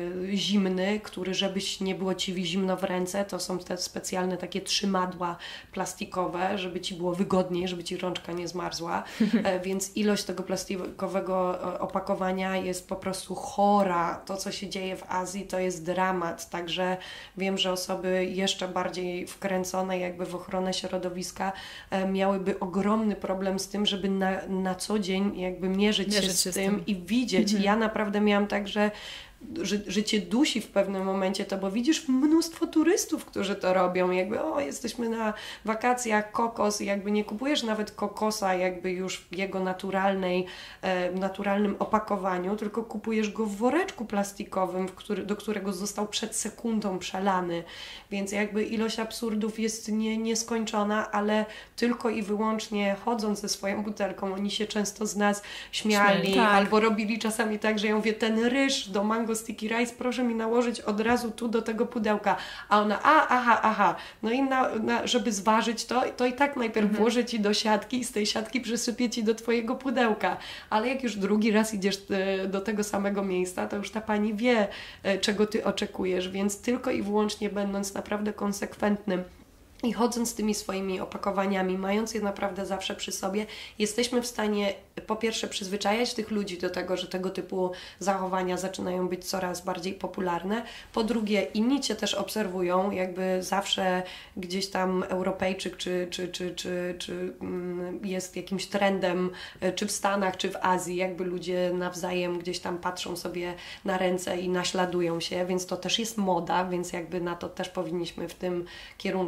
Speaker 4: zimny, który żebyś nie było Ci zimno w ręce, to są te specjalne takie trzymadła plastikowe, żeby Ci było wygodniej, żeby Ci rączka nie zmarzła, e, więc ilość tego plastikowego opakowania jest po prostu chora. To, co się dzieje w Azji, to jest dramat. Także wiem, że osoby jeszcze bardziej wkręcone jakby w ochronę środowiska e, miałyby ogromny problem z tym, żeby na, na co dzień jakby mierzyć,
Speaker 2: Mierzyć
Speaker 4: się z
Speaker 2: się z
Speaker 4: tym,
Speaker 2: tym.
Speaker 4: i widzieć.
Speaker 3: Mhm.
Speaker 4: Ja naprawdę miałam tak, że Że, że Cię dusi w pewnym momencie to, bo widzisz mnóstwo turystów, którzy to robią, jakby o, jesteśmy na wakacjach, kokos i jakby nie kupujesz nawet kokosa jakby już w jego naturalnej, e, naturalnym opakowaniu, tylko kupujesz go w woreczku plastikowym, w który, do którego został przed sekundą przelany, więc jakby ilość absurdów jest nie, nieskończona, ale tylko i wyłącznie chodząc ze swoją butelką, oni się często z nas śmiali,
Speaker 2: Śmiali,
Speaker 3: tak.
Speaker 4: albo robili czasami tak, że ja mówię, ten ryż do mango sticky rice proszę mi nałożyć od razu tu do tego pudełka, a ona, a, aha, aha, no i na, na, żeby zważyć to, to i tak najpierw
Speaker 3: Mhm.
Speaker 4: włożę Ci do siatki i z tej siatki przysypię Ci do Twojego pudełka, ale jak już drugi raz idziesz e, do tego samego miejsca, to już ta pani wie, e, czego Ty oczekujesz, więc tylko i wyłącznie będąc naprawdę konsekwentnym i chodząc z tymi swoimi opakowaniami, mając je naprawdę zawsze przy sobie, jesteśmy w stanie po pierwsze przyzwyczajać tych ludzi do tego, że tego typu zachowania zaczynają być coraz bardziej popularne. Po drugie, inni Cię też obserwują, jakby zawsze gdzieś tam Europejczyk czy, czy, czy, czy, czy jest jakimś trendem, czy w Stanach, czy w Azji, jakby ludzie nawzajem gdzieś tam patrzą sobie na ręce i naśladują się, więc to też jest moda, więc jakby na to też powinniśmy w tym kierunku patrzeć.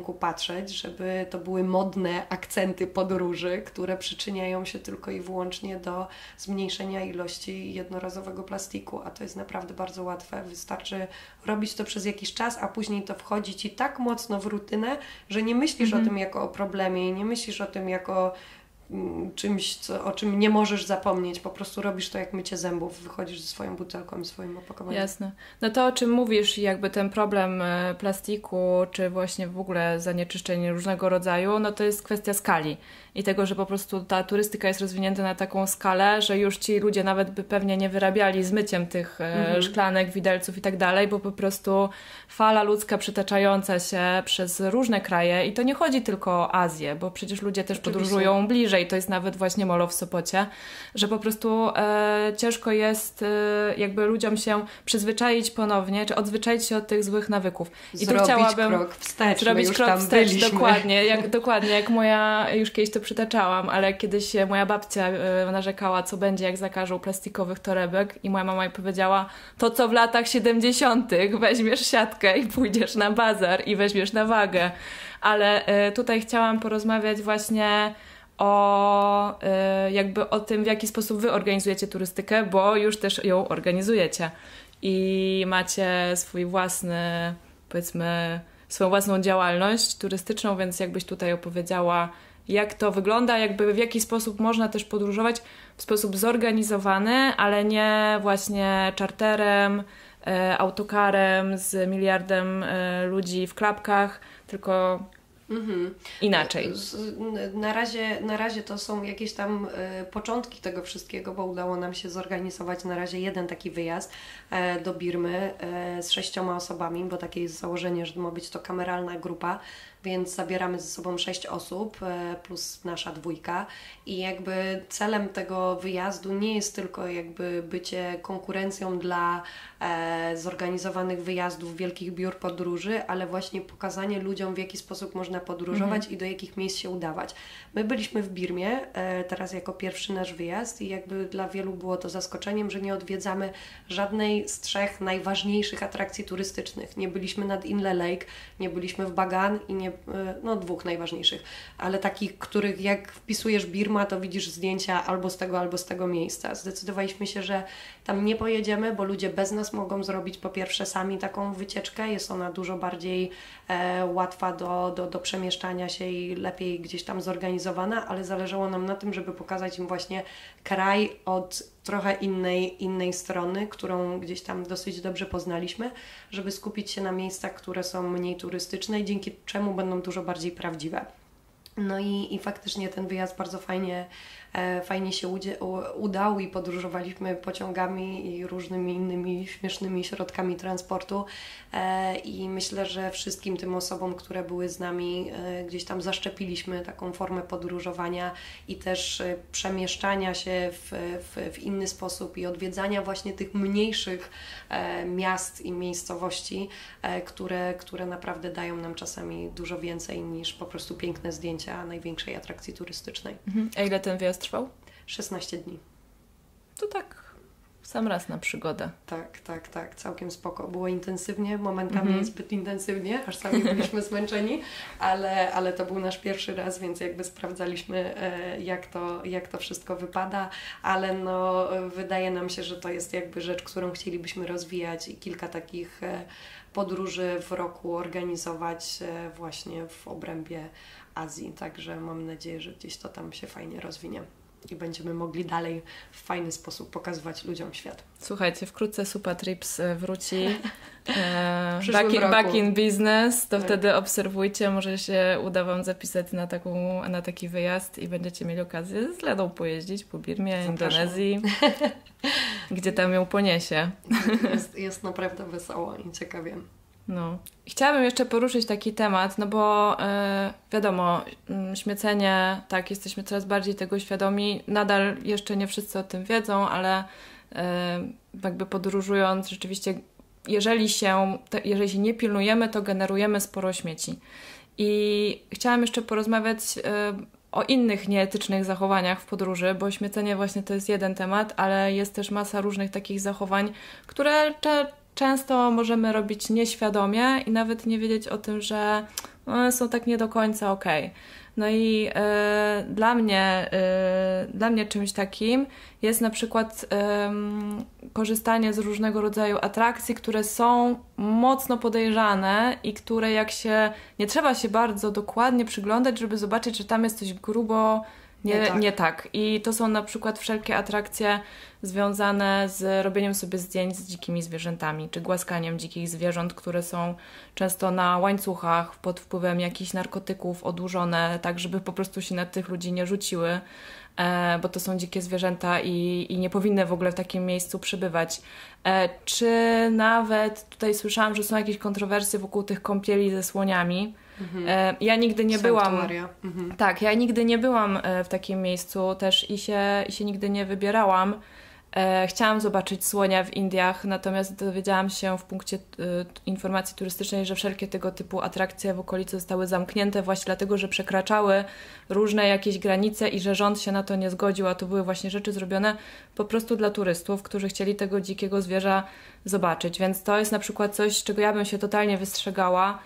Speaker 4: patrzeć, żeby to były modne akcenty podróży, które przyczyniają się tylko i wyłącznie do zmniejszenia ilości jednorazowego plastiku, a to jest naprawdę bardzo łatwe. Wystarczy robić to przez jakiś czas, a później to wchodzi Ci tak mocno w rutynę, że nie myślisz
Speaker 2: Mhm.
Speaker 4: o tym jako o problemie i nie myślisz o tym jako czymś, co, o czym nie możesz zapomnieć. Po prostu robisz to jak mycie zębów. Wychodzisz ze swoją butelką i swoim opakowaniem.
Speaker 2: Jasne. No to o czym mówisz, jakby ten problem e, plastiku, czy właśnie w ogóle zanieczyszczeń różnego rodzaju, no to jest kwestia skali i tego, że po prostu ta turystyka jest rozwinięta na taką skalę, że już ci ludzie nawet by pewnie nie wyrabiali z myciem tych e,
Speaker 4: Mhm.
Speaker 2: szklanek, widelców i tak dalej, bo po prostu fala ludzka przetaczająca się przez różne kraje i to nie chodzi tylko o Azję, bo przecież ludzie też
Speaker 4: Oczywiście.
Speaker 2: podróżują bliżej, to jest nawet właśnie molo w Sopocie, że po prostu e, ciężko jest e, jakby ludziom się przyzwyczaić ponownie, czy odzwyczaić się od tych złych nawyków. I tu
Speaker 4: Zrobić
Speaker 2: chciałabym
Speaker 4: krok wstecz.
Speaker 2: zrobić
Speaker 4: My już
Speaker 2: krok
Speaker 4: tam
Speaker 2: wstecz,
Speaker 4: byliśmy.
Speaker 2: dokładnie, jak, dokładnie, jak moja, już kiedyś to przytaczałam, ale kiedyś moja babcia e, narzekała, co będzie, jak zakażą plastikowych torebek i moja mama jej powiedziała, to co w latach siedemdziesiątych weźmiesz siatkę i pójdziesz na bazar i weźmiesz na wagę. Ale e, tutaj chciałam porozmawiać właśnie o y, jakby o tym, w jaki sposób wy organizujecie turystykę, bo już też ją organizujecie i macie swój własny, powiedzmy, swoją własną działalność turystyczną, więc jakbyś tutaj opowiedziała, jak to wygląda, jakby w jaki sposób można też podróżować w sposób zorganizowany, ale nie właśnie czarterem, y, autokarem z miliardem y, ludzi w klapkach, tylko
Speaker 4: Mhm.
Speaker 2: inaczej.
Speaker 4: Z- Na razie, na razie to są jakieś tam e, początki tego wszystkiego, bo udało nam się zorganizować na razie jeden taki wyjazd e, do Birmy e, z sześcioma osobami, bo takie jest założenie, że ma być to kameralna grupa, więc zabieramy ze sobą sześć osób e, plus nasza dwójka i jakby celem tego wyjazdu nie jest tylko jakby bycie konkurencją dla e, zorganizowanych wyjazdów wielkich biur podróży, ale właśnie pokazanie ludziom, w jaki sposób można podróżować i do jakich miejsc się udawać. My byliśmy w Birmie e, teraz jako pierwszy nasz wyjazd i jakby dla wielu było to zaskoczeniem, że nie odwiedzamy żadnej z trzech najważniejszych atrakcji turystycznych. Nie byliśmy nad Inle Lake, nie byliśmy w Bagan i nie, e, no dwóch najważniejszych, ale takich, których jak wpisujesz Birma, to widzisz zdjęcia albo z tego, albo z tego miejsca. Zdecydowaliśmy się, że tam nie pojedziemy, bo ludzie bez nas mogą zrobić po pierwsze sami taką wycieczkę, jest ona dużo bardziej e, łatwa do, do, do przemieszczania się i lepiej gdzieś tam zorganizowana, ale zależało nam na tym, żeby pokazać im właśnie kraj od trochę innej, innej strony, którą gdzieś tam dosyć dobrze poznaliśmy, żeby skupić się na miejscach, które są mniej turystyczne i dzięki czemu będą dużo bardziej prawdziwe. No i, i faktycznie ten wyjazd bardzo fajnie, e, fajnie się udzie, u, udał i podróżowaliśmy pociągami i różnymi innymi śmiesznymi środkami transportu e, i myślę, że wszystkim tym osobom, które były z nami, e, gdzieś tam zaszczepiliśmy taką formę podróżowania i też e, przemieszczania się w, w, w inny sposób i odwiedzania właśnie tych mniejszych e, miast i miejscowości, e, które, które naprawdę dają nam czasami dużo więcej niż po prostu piękne zdjęcia największej atrakcji turystycznej.
Speaker 2: Mhm. A ile ten wyjazd trwał?
Speaker 4: szesnaście dni.
Speaker 2: To tak w sam raz na przygodę.
Speaker 4: Tak, tak, tak. Całkiem spoko. Było intensywnie, momentami
Speaker 2: Mhm.
Speaker 4: zbyt intensywnie, aż sami byliśmy zmęczeni, ale, ale to był nasz pierwszy raz, więc jakby sprawdzaliśmy, e, jak to, jak to wszystko wypada, ale no wydaje nam się, że to jest jakby rzecz, którą chcielibyśmy rozwijać i kilka takich e, podróży w roku organizować e, właśnie w obrębie Azji, także mam nadzieję, że gdzieś to tam się fajnie rozwinie i będziemy mogli dalej w fajny sposób pokazywać ludziom świat.
Speaker 2: Słuchajcie, wkrótce Supa Trips e, wróci. E,
Speaker 4: W przyszłym
Speaker 2: back, in,
Speaker 4: roku.
Speaker 2: back in business, to
Speaker 4: Tak.
Speaker 2: wtedy obserwujcie, może się uda Wam zapisać na, taką, na taki wyjazd i będziecie mieli okazję z Ledą pojeździć po Birmie,
Speaker 4: Zapraszam.
Speaker 2: Indonezji, gdzie tam ją poniesie.
Speaker 4: Jest, jest naprawdę wesoło i ciekawie.
Speaker 2: No. Chciałabym jeszcze poruszyć taki temat, no bo e, wiadomo, mm, śmiecenie, tak, jesteśmy coraz bardziej tego świadomi, nadal jeszcze nie wszyscy o tym wiedzą, ale e, jakby podróżując rzeczywiście, jeżeli się, te, jeżeli się nie pilnujemy, to generujemy sporo śmieci. I chciałam jeszcze porozmawiać e, o innych nieetycznych zachowaniach w podróży, bo śmiecenie właśnie to jest jeden temat, ale jest też masa różnych takich zachowań, które cze- często możemy robić nieświadomie i nawet nie wiedzieć o tym, że one są tak nie do końca okej. No i e, dla mnie e, dla mnie czymś takim jest na przykład e, korzystanie z różnego rodzaju atrakcji, które są mocno podejrzane i które jak się, nie trzeba się bardzo dokładnie przyglądać, żeby zobaczyć, że tam jest coś grubo nie, nie, tak. nie tak. I to są na przykład wszelkie atrakcje związane z robieniem sobie zdjęć z dzikimi zwierzętami, czy głaskaniem dzikich zwierząt, które są często na łańcuchach pod wpływem jakichś narkotyków odłużone, tak żeby po prostu się na tych ludzi nie rzuciły, e, bo to są dzikie zwierzęta i, i nie powinny w ogóle w takim miejscu przebywać. E, czy nawet tutaj słyszałam, że są jakieś kontrowersje wokół tych kąpieli ze słoniami. Mhm. Ja nigdy nie byłam. Mhm. Tak, ja nigdy nie byłam w takim miejscu też i się, i się nigdy nie wybierałam. Chciałam zobaczyć słonia w Indiach, natomiast dowiedziałam się w punkcie informacji turystycznej, że wszelkie tego typu atrakcje w okolicy zostały zamknięte właśnie dlatego, że przekraczały różne jakieś granice i że rząd się na to nie zgodził, a to były właśnie rzeczy zrobione po prostu dla turystów, którzy chcieli tego dzikiego zwierza zobaczyć. Więc to jest na przykład coś, czego ja bym się totalnie wystrzegała.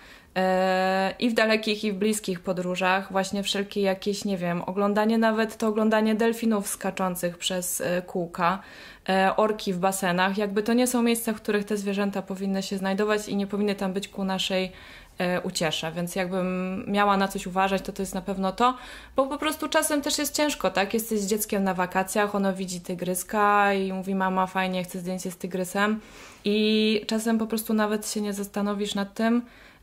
Speaker 2: I w dalekich, i w bliskich podróżach, właśnie wszelkie jakieś, nie wiem, oglądanie, nawet to oglądanie delfinów skaczących przez kółka, orki w basenach, jakby to nie są miejsca, w których te zwierzęta powinny się znajdować i nie powinny tam być ku naszej uciesze, więc jakbym miała na coś uważać, to to jest na pewno to, bo po prostu czasem też jest ciężko, tak? Jesteś z dzieckiem na wakacjach, ono widzi tygryska i mówi: mama, fajnie, chcę zdjęcie z tygrysem, i czasem po prostu nawet się nie zastanowisz nad tym,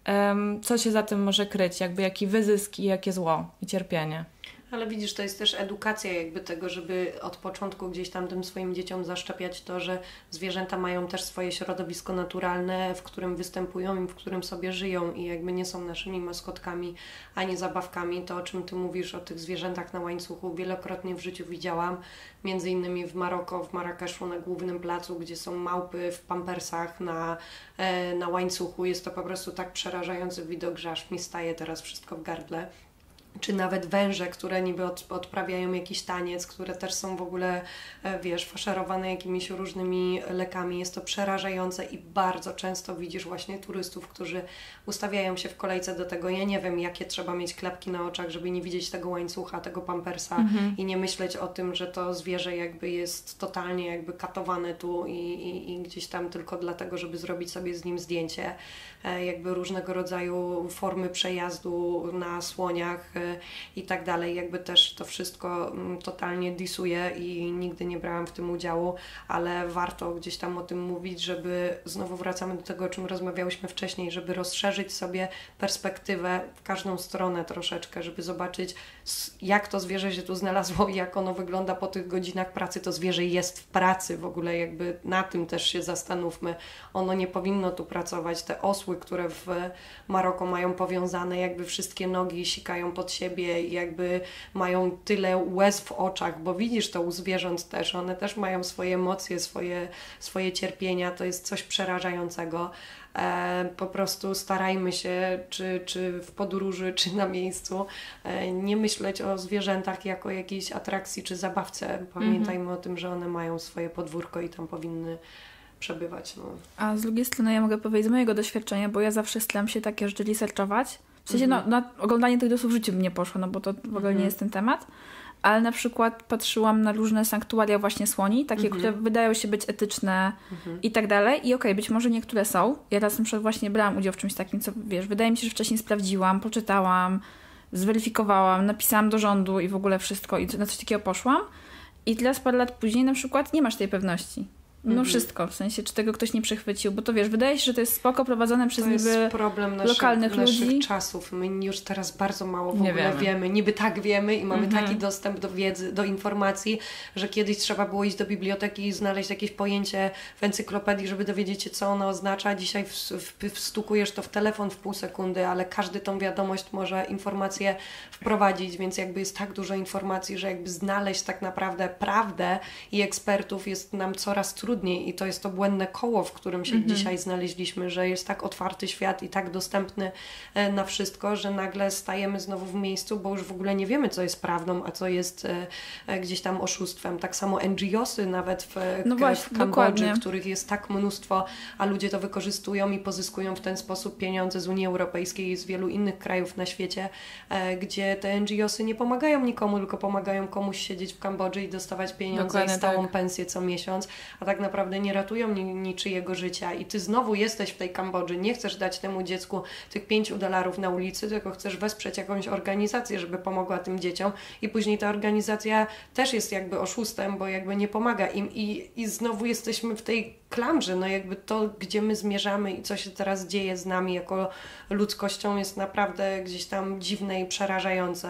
Speaker 2: co się za tym może kryć, jakby jaki wyzysk i jakie zło i cierpienie.
Speaker 4: Ale widzisz, to jest też edukacja jakby tego, żeby od początku gdzieś tam tym swoim dzieciom zaszczepiać to, że zwierzęta mają też swoje środowisko naturalne, w którym występują i w którym sobie żyją i jakby nie są naszymi maskotkami ani zabawkami. To, o czym Ty mówisz, o tych zwierzętach na łańcuchu, wielokrotnie w życiu widziałam, między innymi w Maroko, w Marrakeszu na głównym placu, gdzie są małpy w pampersach na, na łańcuchu. Jest to po prostu tak przerażający widok, że aż mi staje teraz wszystko w gardle. Czy nawet węże, które niby od, odprawiają jakiś taniec, które też są w ogóle, wiesz, faszerowane jakimiś różnymi lekami. Jest to przerażające i bardzo często widzisz właśnie turystów, którzy ustawiają się w kolejce do tego. Ja nie wiem, jakie trzeba mieć klapki na oczach, żeby nie widzieć tego łańcucha, tego pampersa mhm. i nie myśleć o tym, że to zwierzę jakby jest totalnie jakby katowane tu i, i, i gdzieś tam tylko dlatego, żeby zrobić sobie z nim zdjęcie. Jakby różnego rodzaju formy przejazdu na słoniach i tak dalej. Jakby też to wszystko totalnie disuje i nigdy nie brałam w tym udziału, ale warto gdzieś tam o tym mówić, żeby, znowu wracamy do tego, o czym rozmawiałyśmy wcześniej, żeby rozszerzyć sobie perspektywę w każdą stronę troszeczkę, żeby zobaczyć, jak to zwierzę się tu znalazło i jak ono wygląda po tych godzinach pracy. To zwierzę jest w pracy w ogóle, jakby na tym też się zastanówmy. Ono nie powinno tu pracować. Te osły, które w Maroko mają powiązane, jakby wszystkie nogi sikają pod siebie i jakby mają tyle łez w oczach, bo widzisz to u zwierząt też, one też mają swoje emocje, swoje, swoje cierpienia, to jest coś przerażającego. E, po prostu starajmy się, czy, czy w podróży, czy na miejscu, e, nie myśleć o zwierzętach jako o jakiejś atrakcji czy zabawce. Pamiętajmy mm-hmm. o tym, że one mają swoje podwórko i tam powinny przebywać. No.
Speaker 3: A z drugiej strony ja mogę powiedzieć z mojego doświadczenia, bo ja zawsze staram się takie rzeczy researchować. W sensie mm-hmm. no, na oglądanie tych dosłów w życiu mi nie poszło, no bo to w ogóle mm-hmm. nie jest ten temat. Ale na przykład patrzyłam na różne sanktuaria właśnie słoni, takie, mm-hmm. które wydają się być etyczne mm-hmm. i tak dalej. I okej, okay, być może niektóre są. Ja raz na przykład właśnie brałam udział w czymś takim, co wiesz, wydaje mi się, że wcześniej sprawdziłam, poczytałam, zweryfikowałam, napisałam do rządu i w ogóle wszystko i na coś takiego poszłam. I teraz parę lat później na przykład nie masz tej pewności. No mm-hmm. wszystko, w sensie, czy tego ktoś nie przechwycił, bo to wiesz, wydaje się, że to jest spoko prowadzone przez
Speaker 4: to
Speaker 3: niby
Speaker 4: jest problem naszych,
Speaker 3: lokalnych
Speaker 4: naszych
Speaker 3: ludzi.
Speaker 4: czasów. My już teraz bardzo mało w
Speaker 2: nie
Speaker 4: ogóle wiemy. wiemy. Niby tak wiemy i mamy mm-hmm. taki dostęp do wiedzy, do informacji, że kiedyś trzeba było iść do biblioteki i znaleźć jakieś pojęcie w encyklopedii, żeby dowiedzieć się, co ono oznacza. Dzisiaj w, w, wstukujesz to w telefon w pół sekundy, ale każdy tą wiadomość może informację wprowadzić, więc jakby jest tak dużo informacji, że jakby znaleźć tak naprawdę prawdę i ekspertów jest nam coraz trudniej trudniej i to jest to błędne koło, w którym się
Speaker 2: Mhm.
Speaker 4: dzisiaj znaleźliśmy, że jest tak otwarty świat i tak dostępny e, na wszystko, że nagle stajemy znowu w miejscu, bo już w ogóle nie wiemy, co jest prawdą, a co jest e, e, gdzieś tam oszustwem. Tak samo N G O sy nawet w,
Speaker 3: No
Speaker 4: w
Speaker 3: właśnie,
Speaker 4: Kambodży,
Speaker 3: dokładnie.
Speaker 4: których jest tak mnóstwo, a ludzie to wykorzystują i pozyskują w ten sposób pieniądze z Unii Europejskiej i z wielu innych krajów na świecie, e, gdzie te N G O sy nie pomagają nikomu, tylko pomagają komuś siedzieć w Kambodży i dostawać pieniądze
Speaker 2: Dokładnie
Speaker 4: i stałą
Speaker 2: tak.
Speaker 4: pensję co miesiąc, a tak naprawdę nie ratują ni- niczyjego życia i ty znowu jesteś w tej Kambodży, nie chcesz dać temu dziecku tych pięciu dolarów na ulicy, tylko chcesz wesprzeć jakąś organizację, żeby pomogła tym dzieciom i później ta organizacja też jest jakby oszustem, bo jakby nie pomaga im i, i znowu jesteśmy w tej klamrze, no jakby to, gdzie my zmierzamy i co się teraz dzieje z nami jako ludzkością jest naprawdę gdzieś tam dziwne i przerażające.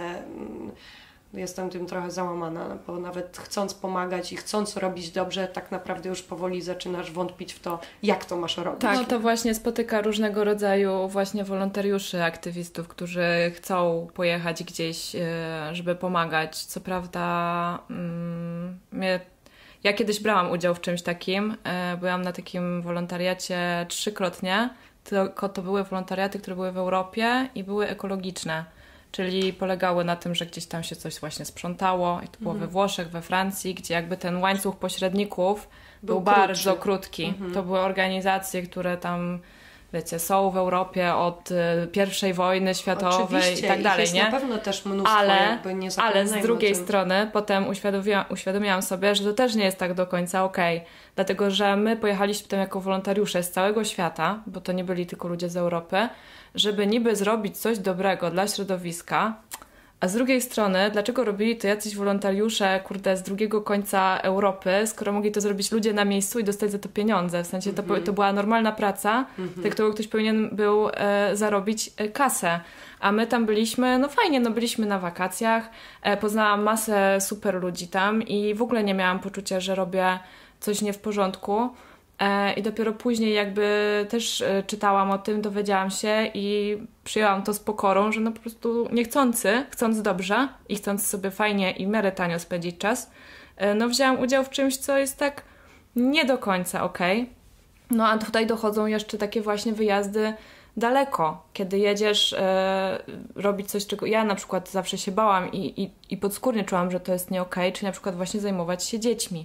Speaker 4: Jestem tym trochę załamana, bo nawet chcąc pomagać i chcąc robić dobrze, tak naprawdę już powoli zaczynasz wątpić w to, jak to masz robić.
Speaker 2: No to właśnie spotyka różnego rodzaju właśnie wolontariuszy, aktywistów, którzy chcą pojechać gdzieś, e, żeby pomagać. Co prawda mm, mnie, ja kiedyś brałam udział w czymś takim. E, byłam na takim wolontariacie trzykrotnie, tylko to były wolontariaty, które były w Europie i były ekologiczne. Czyli polegały na tym, że gdzieś tam się coś właśnie sprzątało i to było we Włoszech, we Francji, gdzie jakby ten łańcuch pośredników był,
Speaker 4: Był
Speaker 2: bardzo
Speaker 4: krótszy.
Speaker 2: krótki. To były organizacje, które tam, wiecie, są w Europie od y, pierwszej wojny światowej
Speaker 4: Oczywiście,
Speaker 2: i tak dalej,
Speaker 4: jest
Speaker 2: nie?
Speaker 4: na pewno też mnóstwo,
Speaker 2: Ale,
Speaker 4: jakby nie
Speaker 2: ale
Speaker 4: zapominajmy
Speaker 2: z drugiej
Speaker 4: o tym.
Speaker 2: strony potem uświadomiłam, uświadomiłam sobie, że to też nie jest tak do końca okej. Dlatego, że my pojechaliśmy tam jako wolontariusze z całego świata, bo to nie byli tylko ludzie z Europy, żeby niby zrobić coś dobrego dla środowiska, a z drugiej strony, dlaczego robili to jacyś wolontariusze, kurde, z drugiego końca Europy, skoro mogli to zrobić ludzie na miejscu i dostać za to pieniądze? W sensie to, to była normalna praca, za którą ktoś powinien był e, zarobić e, kasę. A my tam byliśmy, no fajnie, no byliśmy na wakacjach, e, poznałam masę super ludzi tam i w ogóle nie miałam poczucia, że robię coś nie w porządku. E, I dopiero później jakby też e, czytałam o tym, dowiedziałam się i przyjęłam to z pokorą, że no po prostu niechcący, chcąc dobrze i chcąc sobie fajnie i w miarę tanio spędzić czas, e, no wzięłam udział w czymś, co jest tak nie do końca okej. No a tutaj dochodzą jeszcze takie właśnie wyjazdy daleko, kiedy jedziesz e, robić coś, czego ja na przykład zawsze się bałam i, i, i podskórnie czułam, że to jest nie okej, czyli na przykład właśnie zajmować się dziećmi,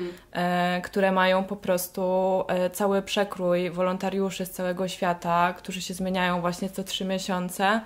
Speaker 2: e, które mają po prostu e, cały przekrój wolontariuszy z całego świata, którzy się zmieniają właśnie co trzy miesiące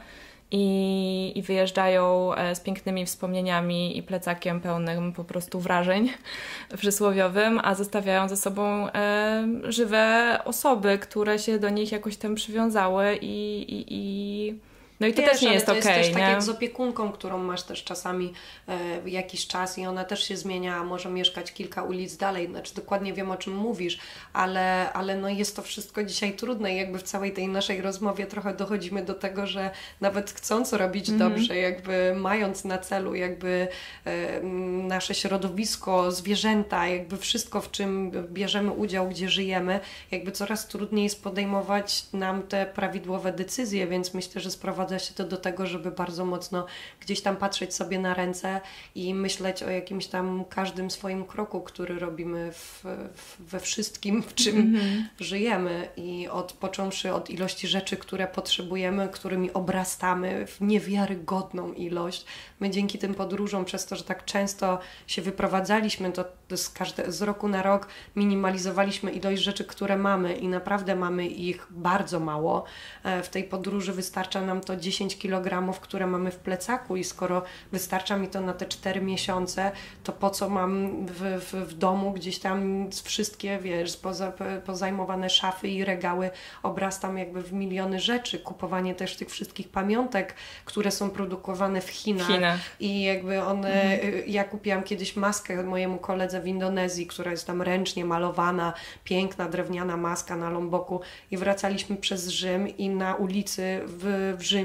Speaker 2: i, i wyjeżdżają e, z pięknymi wspomnieniami i plecakiem pełnym po prostu wrażeń przysłowiowym, a zostawiają ze sobą e, żywe osoby, które się do nich jakoś tam przywiązały i, i, i no i to
Speaker 4: Wiesz,
Speaker 2: też nie
Speaker 4: ale
Speaker 2: jest
Speaker 4: to
Speaker 2: okej,
Speaker 4: jest też tak
Speaker 2: nie?
Speaker 4: jak z opiekunką, którą masz też czasami e, jakiś czas i ona też się zmienia, a może mieszkać kilka ulic dalej, znaczy dokładnie wiem, o czym mówisz, ale, ale no jest to wszystko dzisiaj trudne i jakby w całej tej naszej rozmowie trochę dochodzimy do tego, że nawet chcąc robić
Speaker 2: Mhm.
Speaker 4: dobrze, jakby mając na celu jakby e, nasze środowisko, zwierzęta, jakby wszystko, w czym bierzemy udział, gdzie żyjemy, jakby coraz trudniej jest podejmować nam te prawidłowe decyzje, więc myślę, że sprowadza się to do tego, żeby bardzo mocno gdzieś tam patrzeć sobie na ręce i myśleć o jakimś tam każdym swoim kroku, który robimy w, w, we wszystkim, w czym mm-hmm. żyjemy i od, począwszy od ilości rzeczy, które potrzebujemy, którymi obrastamy w niewiarygodną ilość. My dzięki tym podróżom, przez to, że tak często się wyprowadzaliśmy, to z, każde, z roku na rok minimalizowaliśmy ilość rzeczy, które mamy i naprawdę mamy ich bardzo mało. W tej podróży wystarcza nam to dziesięć kilogramów, które mamy w plecaku i skoro wystarcza mi to na te cztery miesiące, to po co mam w, w, w domu gdzieś tam wszystkie, wiesz, poza, pozajmowane szafy i regały obrastam jakby w miliony rzeczy. Kupowanie też tych wszystkich pamiątek, które są produkowane w Chinach.
Speaker 2: Chinach.
Speaker 4: I jakby one, mhm. ja kupiłam kiedyś maskę mojemu koledze w Indonezji, która jest tam ręcznie malowana, piękna, drewniana maska na Lomboku i wracaliśmy przez Rzym i na ulicy w, w Rzymie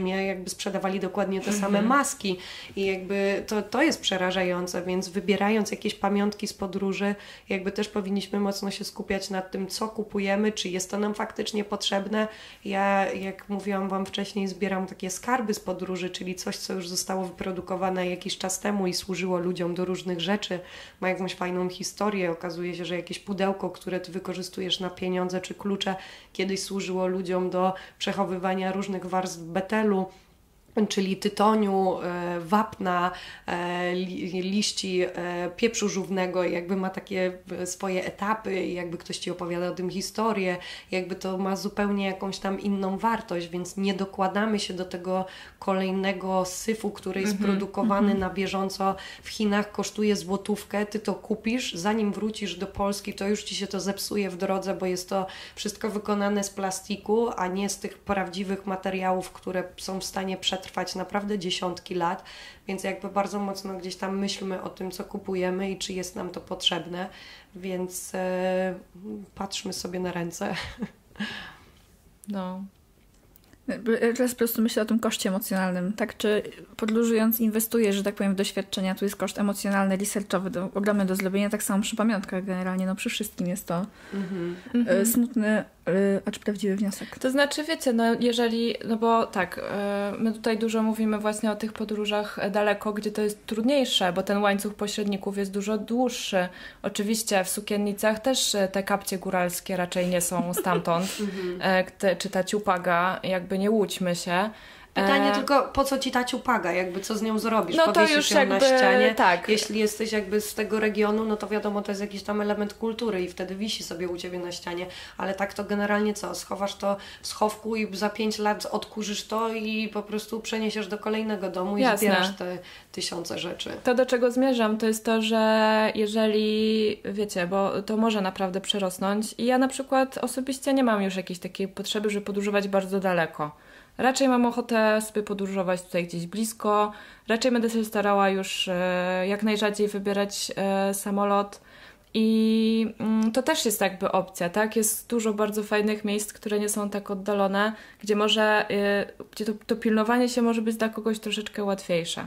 Speaker 4: firmie jakby sprzedawali dokładnie te same maski i jakby to, to jest przerażające, więc wybierając jakieś pamiątki z podróży, jakby też powinniśmy mocno się skupiać nad tym, co kupujemy, czy jest to nam faktycznie potrzebne. Ja, jak mówiłam Wam wcześniej, zbieram takie skarby z podróży, czyli coś, co już zostało wyprodukowane jakiś czas temu i służyło ludziom do różnych rzeczy, ma jakąś fajną historię. Okazuje się, że jakieś pudełko, które Ty wykorzystujesz na pieniądze czy klucze, kiedyś służyło ludziom do przechowywania różnych warstw betelu, czyli tytoniu, wapna, liści pieprzu żółwnego, jakby ma takie swoje etapy i jakby ktoś Ci opowiada o tym historię, jakby to ma zupełnie jakąś tam inną wartość, więc nie dokładamy się do tego kolejnego syfu, który jest mm-hmm, produkowany mm-hmm. na bieżąco w Chinach, kosztuje złotówkę, Ty to kupisz, zanim wrócisz do Polski, to już Ci się to zepsuje w drodze, bo jest to wszystko wykonane z plastiku, a nie z tych prawdziwych materiałów, które są w stanie przetrwać trwać naprawdę dziesiątki lat, więc jakby bardzo mocno gdzieś tam myślmy o tym, co kupujemy i czy jest nam to potrzebne, więc e, patrzmy sobie na ręce.
Speaker 2: No.
Speaker 3: Teraz po prostu myślę o tym koszcie emocjonalnym. Tak, czy podróżując inwestujesz, że tak powiem, w doświadczenia, tu jest koszt emocjonalny, researchowy, do, ogromny do zrobienia, tak samo przy pamiątkach generalnie, no przy wszystkim jest to mm-hmm. y, smutny, y, acz prawdziwy wniosek.
Speaker 2: To znaczy, wiecie, no jeżeli, no bo tak, y, my tutaj dużo mówimy właśnie o tych podróżach daleko, gdzie to jest trudniejsze, bo ten łańcuch pośredników jest dużo dłuższy. Oczywiście w sukiennicach też te kapcie góralskie raczej nie są stamtąd, mm-hmm. y, czy ta ciupaga, jakby nie łudźmy się.
Speaker 4: Pytanie e... tylko, po co Ci ta ciupaga? Jakby co z nią zrobisz?
Speaker 2: No to
Speaker 4: Powiesisz
Speaker 2: już
Speaker 4: ją
Speaker 2: jakby,
Speaker 4: na ścianie?
Speaker 2: Tak.
Speaker 4: Jeśli jesteś jakby z tego regionu, no to wiadomo, to jest jakiś tam element kultury i wtedy wisi sobie u Ciebie na ścianie, ale tak to generalnie co? Schowasz to w schowku i za pięć lat odkurzysz to i po prostu przeniesiesz do kolejnego domu i
Speaker 2: Jasne.
Speaker 4: zbierasz te tysiące rzeczy.
Speaker 2: To, do czego zmierzam, to jest to, że jeżeli, wiecie, bo to może naprawdę przerosnąć i ja na przykład osobiście nie mam już jakiejś takiej potrzeby, żeby podróżować bardzo daleko. Raczej mam ochotę sobie podróżować tutaj gdzieś blisko. Raczej będę się starała już e, jak najrzadziej wybierać e, samolot. I mm, to też jest jakby opcja, tak? Jest dużo bardzo fajnych miejsc, które nie są tak oddalone, gdzie może, e, gdzie to, to pilnowanie się może być dla kogoś troszeczkę łatwiejsze.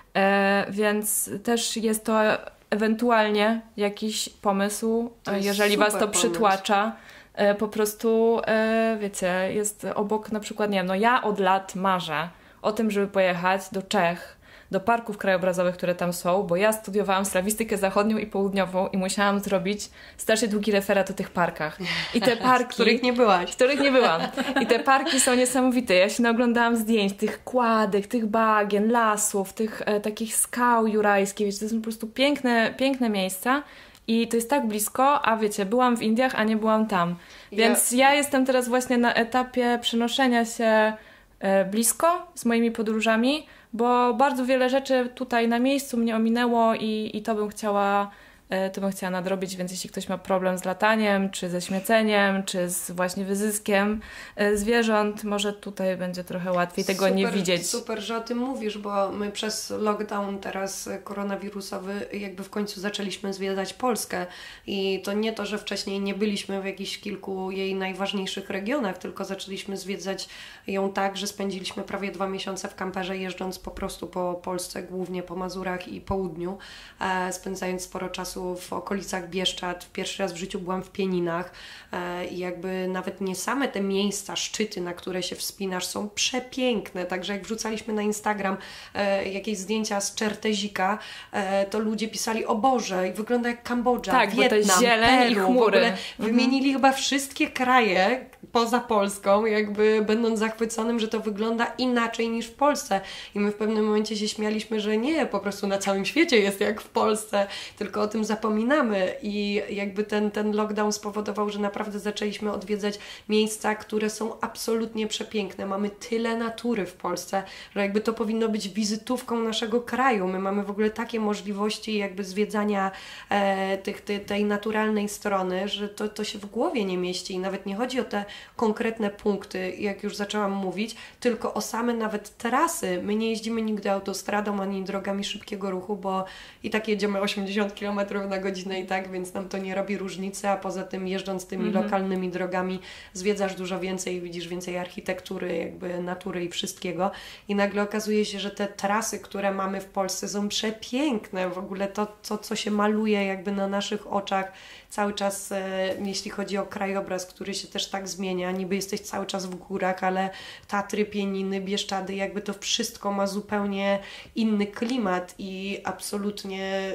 Speaker 2: E, więc też jest to ewentualnie jakiś pomysł, jeżeli Was to pomysł. przytłacza. Po prostu, wiecie, jest obok na przykład, nie wiem, no ja od lat marzę o tym, żeby pojechać do Czech, do parków krajobrazowych, które tam są, bo ja studiowałam slawistykę zachodnią i południową i musiałam zrobić strasznie długi referat o tych parkach. I te parki...
Speaker 4: w których nie byłaś.
Speaker 2: W których nie byłam. I te parki są niesamowite. Ja się naoglądałam zdjęć tych kładek, tych bagien, lasów, tych e, takich skał jurajskich. Wiecie, to są po prostu piękne, piękne miejsca. I to jest tak blisko, a wiecie, byłam w Indiach, a nie byłam tam. Więc ja, ja jestem teraz właśnie na etapie przenoszenia się e, blisko z moimi podróżami, bo bardzo wiele rzeczy tutaj na miejscu mnie ominęło i, i to bym chciała to bym chciała nadrobić, więc jeśli ktoś ma problem z lataniem, czy ze śmieceniem, czy z właśnie wyzyskiem zwierząt, może tutaj będzie trochę łatwiej tego super, nie widzieć.
Speaker 4: Super, że o tym mówisz, bo my przez lockdown teraz koronawirusowy jakby w końcu zaczęliśmy zwiedzać Polskę i to nie to, że wcześniej nie byliśmy w jakichś kilku jej najważniejszych regionach, tylko zaczęliśmy zwiedzać ją tak, że spędziliśmy prawie dwa miesiące w kamperze, jeżdżąc po prostu po Polsce, głównie po Mazurach i południu, spędzając sporo czasu w okolicach Bieszczad. Pierwszy raz w życiu byłam w Pieninach i jakby nawet nie same te miejsca, szczyty, na które się wspinasz, są przepiękne, także jak wrzucaliśmy na Instagram jakieś zdjęcia z Czertezika, to ludzie pisali, o Boże, i wygląda jak Kambodża,
Speaker 2: tak,
Speaker 4: Wietnam,
Speaker 2: bo to zieleń
Speaker 4: Peru,
Speaker 2: i chmury.
Speaker 4: w ogóle
Speaker 2: mhm.
Speaker 4: wymienili chyba wszystkie kraje poza Polską, jakby będąc zachwyconym, że to wygląda inaczej niż w Polsce i my w pewnym momencie się śmialiśmy, że nie, po prostu na całym świecie jest jak w Polsce, tylko o tym zapominamy i jakby ten, ten lockdown spowodował, że naprawdę zaczęliśmy odwiedzać miejsca, które są absolutnie przepiękne. Mamy tyle natury w Polsce, że jakby to powinno być wizytówką naszego kraju. My mamy w ogóle takie możliwości jakby zwiedzania e, tych, tej, tej naturalnej strony, że to, to się w głowie nie mieści i nawet nie chodzi o te konkretne punkty, jak już zaczęłam mówić, tylko o same nawet trasy. My nie jeździmy nigdy autostradą ani drogami szybkiego ruchu, bo i tak jedziemy osiemdziesiąt kilometrów kilometrów na godzinę i tak, więc nam to nie robi różnicy, a poza tym jeżdżąc tymi
Speaker 2: Mhm.
Speaker 4: lokalnymi drogami zwiedzasz dużo więcej, widzisz więcej architektury, jakby natury i wszystkiego i nagle okazuje się, że te trasy, które mamy w Polsce są przepiękne, w ogóle to, to co się maluje jakby na naszych oczach cały czas, e, jeśli chodzi o krajobraz, który się też tak zmienia, niby jesteś cały czas w górach, ale Tatry, Pieniny, Bieszczady, jakby to wszystko ma zupełnie inny klimat i absolutnie e,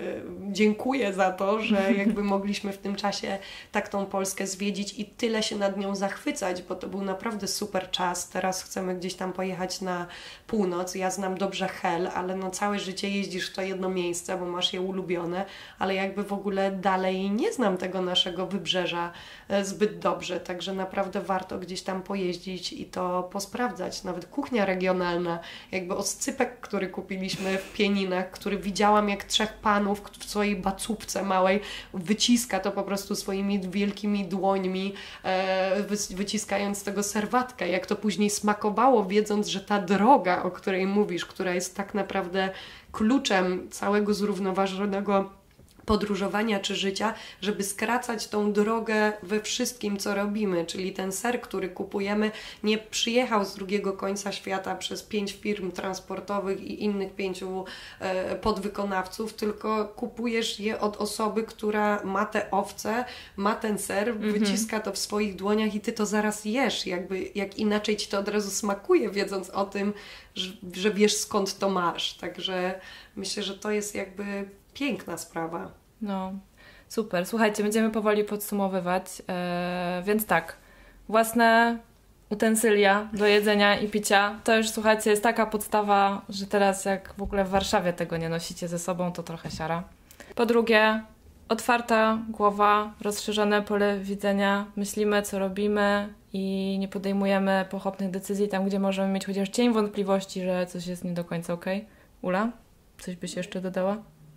Speaker 4: dziękuję za to, że jakby mogliśmy w tym czasie tak tą Polskę zwiedzić i tyle się nad nią zachwycać, bo to był naprawdę super czas. Teraz chcemy gdzieś tam pojechać na północ. Ja znam dobrze Hel, ale no całe życie jeździsz w to jedno miejsce, bo masz je ulubione, ale jakby w ogóle dalej nie znam tego naszego wybrzeża e, zbyt dobrze, także naprawdę warto gdzieś tam pojeździć i to posprawdzać. Nawet kuchnia regionalna, jakby oscypek, który kupiliśmy w Pieninach, który widziałam jak trzech panów w swojej bacówce małej wyciska to po prostu swoimi wielkimi dłońmi, e, wy- wyciskając z tego serwatkę, jak to później smakowało, wiedząc, że ta droga, o której mówisz, która jest tak naprawdę kluczem całego zrównoważonego podróżowania czy życia, żeby skracać tą drogę we wszystkim, co robimy, czyli ten ser, który kupujemy, nie przyjechał z drugiego końca świata przez pięć firm transportowych i innych pięciu e, podwykonawców, tylko kupujesz je od osoby, która ma te owce, ma ten ser,
Speaker 2: Mhm.
Speaker 4: wyciska to w swoich dłoniach i ty to zaraz jesz, jakby jak inaczej ci to od razu smakuje, wiedząc o tym, że, że wiesz skąd to masz, także myślę, że to jest jakby piękna sprawa.
Speaker 2: No, super. Słuchajcie, będziemy powoli podsumowywać, e, więc tak, własne utensylia do jedzenia i picia, to już słuchajcie, jest taka podstawa, że teraz jak w ogóle w Warszawie tego nie nosicie ze sobą, to trochę siara. Po drugie, otwarta głowa, rozszerzone pole widzenia, myślimy, co robimy i nie podejmujemy pochopnych decyzji tam, gdzie możemy mieć chociaż cień wątpliwości, że coś jest nie do końca okej. Ula, coś byś jeszcze dodała?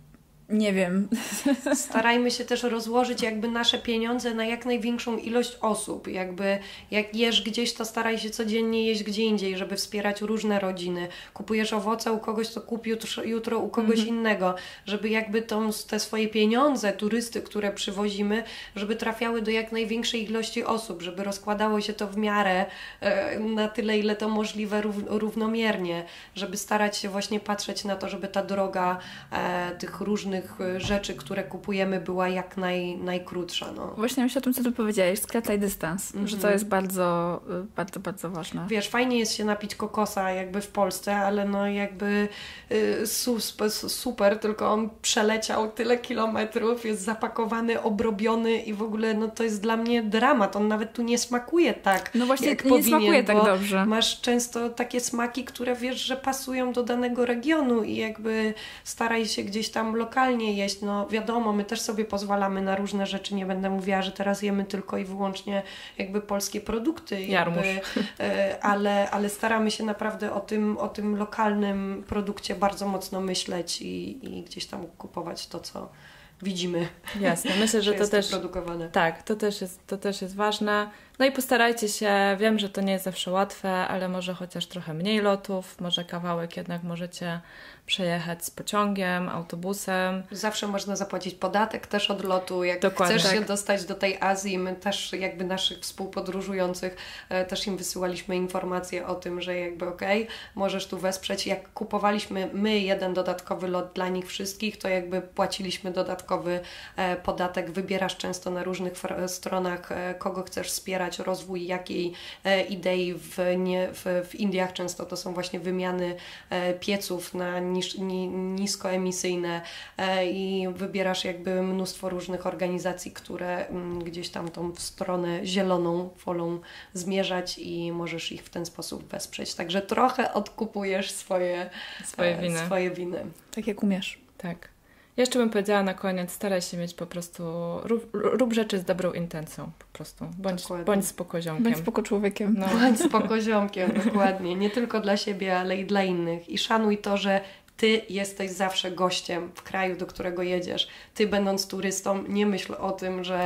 Speaker 3: Nie wiem.
Speaker 4: Starajmy się też rozłożyć jakby nasze pieniądze na jak największą ilość osób. Jakby jak jesz gdzieś, to staraj się codziennie jeść gdzie indziej, żeby wspierać różne rodziny. Kupujesz owoce u kogoś, to kup jutro, jutro u kogoś
Speaker 2: Mhm.
Speaker 4: innego. Żeby jakby tą, te swoje pieniądze, turysty, które przywozimy, żeby trafiały do jak największej ilości osób, żeby rozkładało się to w miarę e, na tyle, ile to możliwe rów, równomiernie. Żeby starać się właśnie patrzeć na to, żeby ta droga e, tych różnych rzeczy, które kupujemy, była jak naj, najkrótsza. No.
Speaker 3: Właśnie myślę o tym, co ty powiedziałeś, skracaj dystans,
Speaker 4: Mhm.
Speaker 3: że to jest bardzo, y, bardzo, bardzo ważne.
Speaker 4: Wiesz, fajnie jest się napić kokosa jakby w Polsce, ale no jakby y, su, sp- super, tylko on przeleciał tyle kilometrów, jest zapakowany, obrobiony i w ogóle no to jest dla mnie dramat. On nawet tu nie smakuje tak,
Speaker 3: No właśnie,
Speaker 4: jak
Speaker 3: nie
Speaker 4: powinien,
Speaker 3: smakuje tak
Speaker 4: bo
Speaker 3: dobrze.
Speaker 4: masz często takie smaki, które wiesz, że pasują do danego regionu i jakby staraj się gdzieś tam lokalnie jeść. No wiadomo, my też sobie pozwalamy na różne rzeczy. Nie będę mówiła, że teraz jemy tylko i wyłącznie jakby polskie produkty.
Speaker 2: Jarmuż.
Speaker 4: Jakby, e, ale, ale staramy się naprawdę o tym, o tym lokalnym produkcie bardzo mocno myśleć i, i gdzieś tam kupować to, co widzimy,
Speaker 2: Jasne, myślę, że to
Speaker 4: jest
Speaker 2: też...
Speaker 4: produkowane.
Speaker 2: Tak, to też, jest, to też jest ważne. No i postarajcie się, wiem, że to nie jest zawsze łatwe, ale może chociaż trochę mniej lotów, może kawałek jednak możecie przejechać z pociągiem, autobusem.
Speaker 4: Zawsze można zapłacić podatek też od lotu, jak
Speaker 2: Dokładnie.
Speaker 4: chcesz
Speaker 2: Tak.
Speaker 4: się dostać do tej Azji. My też jakby naszych współpodróżujących e, też im wysyłaliśmy informacje o tym, że jakby okej, okay, możesz tu wesprzeć. Jak kupowaliśmy my jeden dodatkowy lot dla nich wszystkich, to jakby płaciliśmy dodatkowy e, podatek. Wybierasz często na różnych fr- stronach, e, kogo chcesz wspierać, rozwój jakiej e, idei w, nie, w, w Indiach. Często to są właśnie wymiany e, pieców na niż, ni, niskoemisyjne e, i wybierasz jakby mnóstwo różnych organizacji, które m, gdzieś tam tą w stronę zieloną wolą zmierzać i możesz ich w ten sposób wesprzeć. Także trochę odkupujesz swoje,
Speaker 2: Swoje
Speaker 4: e,
Speaker 2: winy.
Speaker 4: swoje winy.
Speaker 3: Tak jak umiesz.
Speaker 2: Tak. Jeszcze bym powiedziała na koniec, staraj się mieć po prostu, rób, rób rzeczy z dobrą intencją po prostu. Bądź,
Speaker 4: Dokładnie.
Speaker 2: bądź spokoziomkiem.
Speaker 3: Bądź spoko człowiekiem.
Speaker 2: No.
Speaker 4: Bądź spokoziomkiem, dokładnie. Nie tylko dla siebie, ale i dla innych. I szanuj to, że Ty jesteś zawsze gościem w kraju, do którego jedziesz. Ty, będąc turystą, nie myśl o tym, że Ty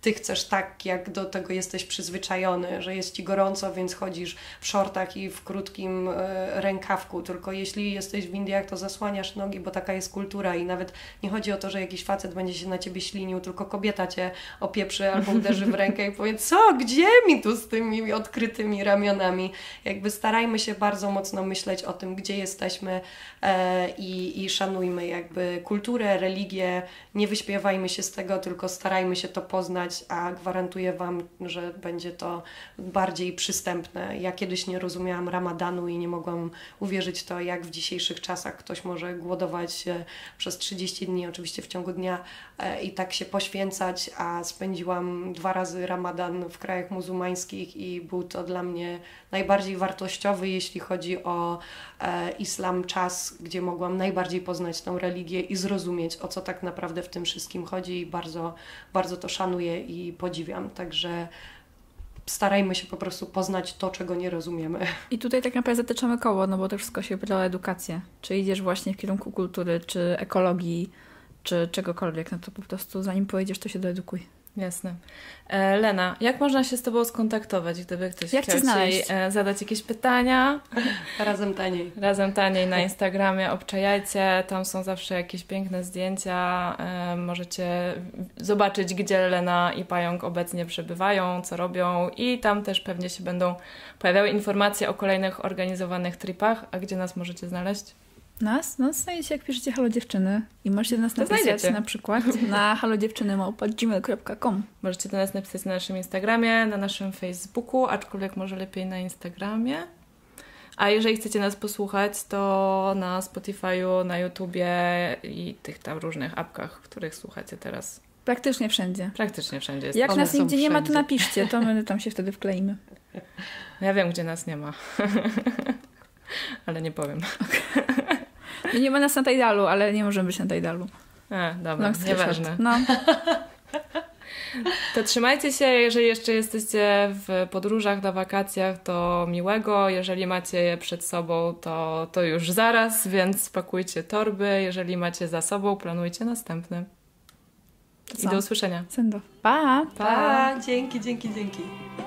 Speaker 4: ty chcesz tak, jak do tego jesteś przyzwyczajony, że jest ci gorąco, więc chodzisz w shortach i w krótkim e, rękawku, tylko jeśli jesteś w Indiach, to zasłaniasz nogi, bo taka jest kultura i nawet nie chodzi o to, że jakiś facet będzie się na ciebie ślinił, tylko kobieta cię opieprzy albo uderzy w rękę i powie, co, gdzie mi tu z tymi odkrytymi ramionami? Jakby starajmy się bardzo mocno myśleć o tym, gdzie jesteśmy e, i, i szanujmy jakby kulturę, religię, nie wyśpiewajmy się z tego, tylko starajmy się to poznać, a gwarantuję Wam, że będzie to bardziej przystępne. Ja kiedyś nie rozumiałam ramadanu i nie mogłam uwierzyć to, jak w dzisiejszych czasach ktoś może głodować e, przez trzydzieści dni, oczywiście w ciągu dnia e, i tak się poświęcać, a spędziłam dwa razy ramadan w krajach muzułmańskich i był to dla mnie najbardziej wartościowy, jeśli chodzi o e, islam, czas, gdzie mogłam najbardziej poznać tą religię i zrozumieć, o co tak naprawdę w tym wszystkim chodzi i bardzo, bardzo to szanuję i podziwiam. Także starajmy się po prostu poznać to, czego nie rozumiemy.
Speaker 3: I tutaj tak naprawdę zatyczamy koło, no bo to wszystko się opiera o edukację. Czy idziesz właśnie w kierunku kultury, czy ekologii, czy czegokolwiek, no to po prostu zanim pojedziesz, to się doedukuj.
Speaker 2: Jasne. E, Lena, jak można się z Tobą skontaktować, gdyby ktoś
Speaker 3: Jak
Speaker 2: chciał
Speaker 3: Cię znaleźć?
Speaker 2: Ci e, zadać jakieś pytania?
Speaker 4: Razem taniej.
Speaker 2: Razem taniej na Instagramie, obczajajcie, tam są zawsze jakieś piękne zdjęcia, e, możecie zobaczyć, gdzie Lena i Pająk obecnie przebywają, co robią i tam też pewnie się będą pojawiały informacje o kolejnych organizowanych tripach, a gdzie nas możecie znaleźć?
Speaker 3: Nas? No znajdziecie, jak piszecie Halo Dziewczyny i możecie do nas
Speaker 2: To
Speaker 3: napisać
Speaker 2: znajdziecie.
Speaker 3: na przykład na halodziewczyny małpa gmail kropka com.
Speaker 2: Możecie do nas napisać na naszym Instagramie, na naszym Facebooku, aczkolwiek może lepiej na Instagramie. A jeżeli chcecie nas posłuchać, to na Spotify'u, na YouTubie i tych tam różnych apkach, w których słuchacie teraz.
Speaker 3: Praktycznie wszędzie.
Speaker 2: Praktycznie wszędzie jest.
Speaker 3: Jak
Speaker 4: One
Speaker 3: nas
Speaker 4: są
Speaker 3: nigdzie nie ma, to
Speaker 4: wszędzie.
Speaker 3: napiszcie, to my tam się wtedy wkleimy.
Speaker 2: Ja wiem, gdzie nas nie ma. Ale nie powiem.
Speaker 3: No nie ma nas na Tidalu, ale nie możemy być na Tidalu.
Speaker 2: A, dobra,
Speaker 3: Long story
Speaker 2: nieważne.
Speaker 3: short. No.
Speaker 2: To trzymajcie się, jeżeli jeszcze jesteście w podróżach, na wakacjach, to miłego. Jeżeli macie je przed sobą, to, to już zaraz, więc pakujcie torby. Jeżeli macie za sobą, planujcie następne.
Speaker 3: To
Speaker 2: I
Speaker 3: co?
Speaker 2: do usłyszenia.
Speaker 3: Sendo. Pa!
Speaker 4: Pa! Dzięki, dzięki, dzięki.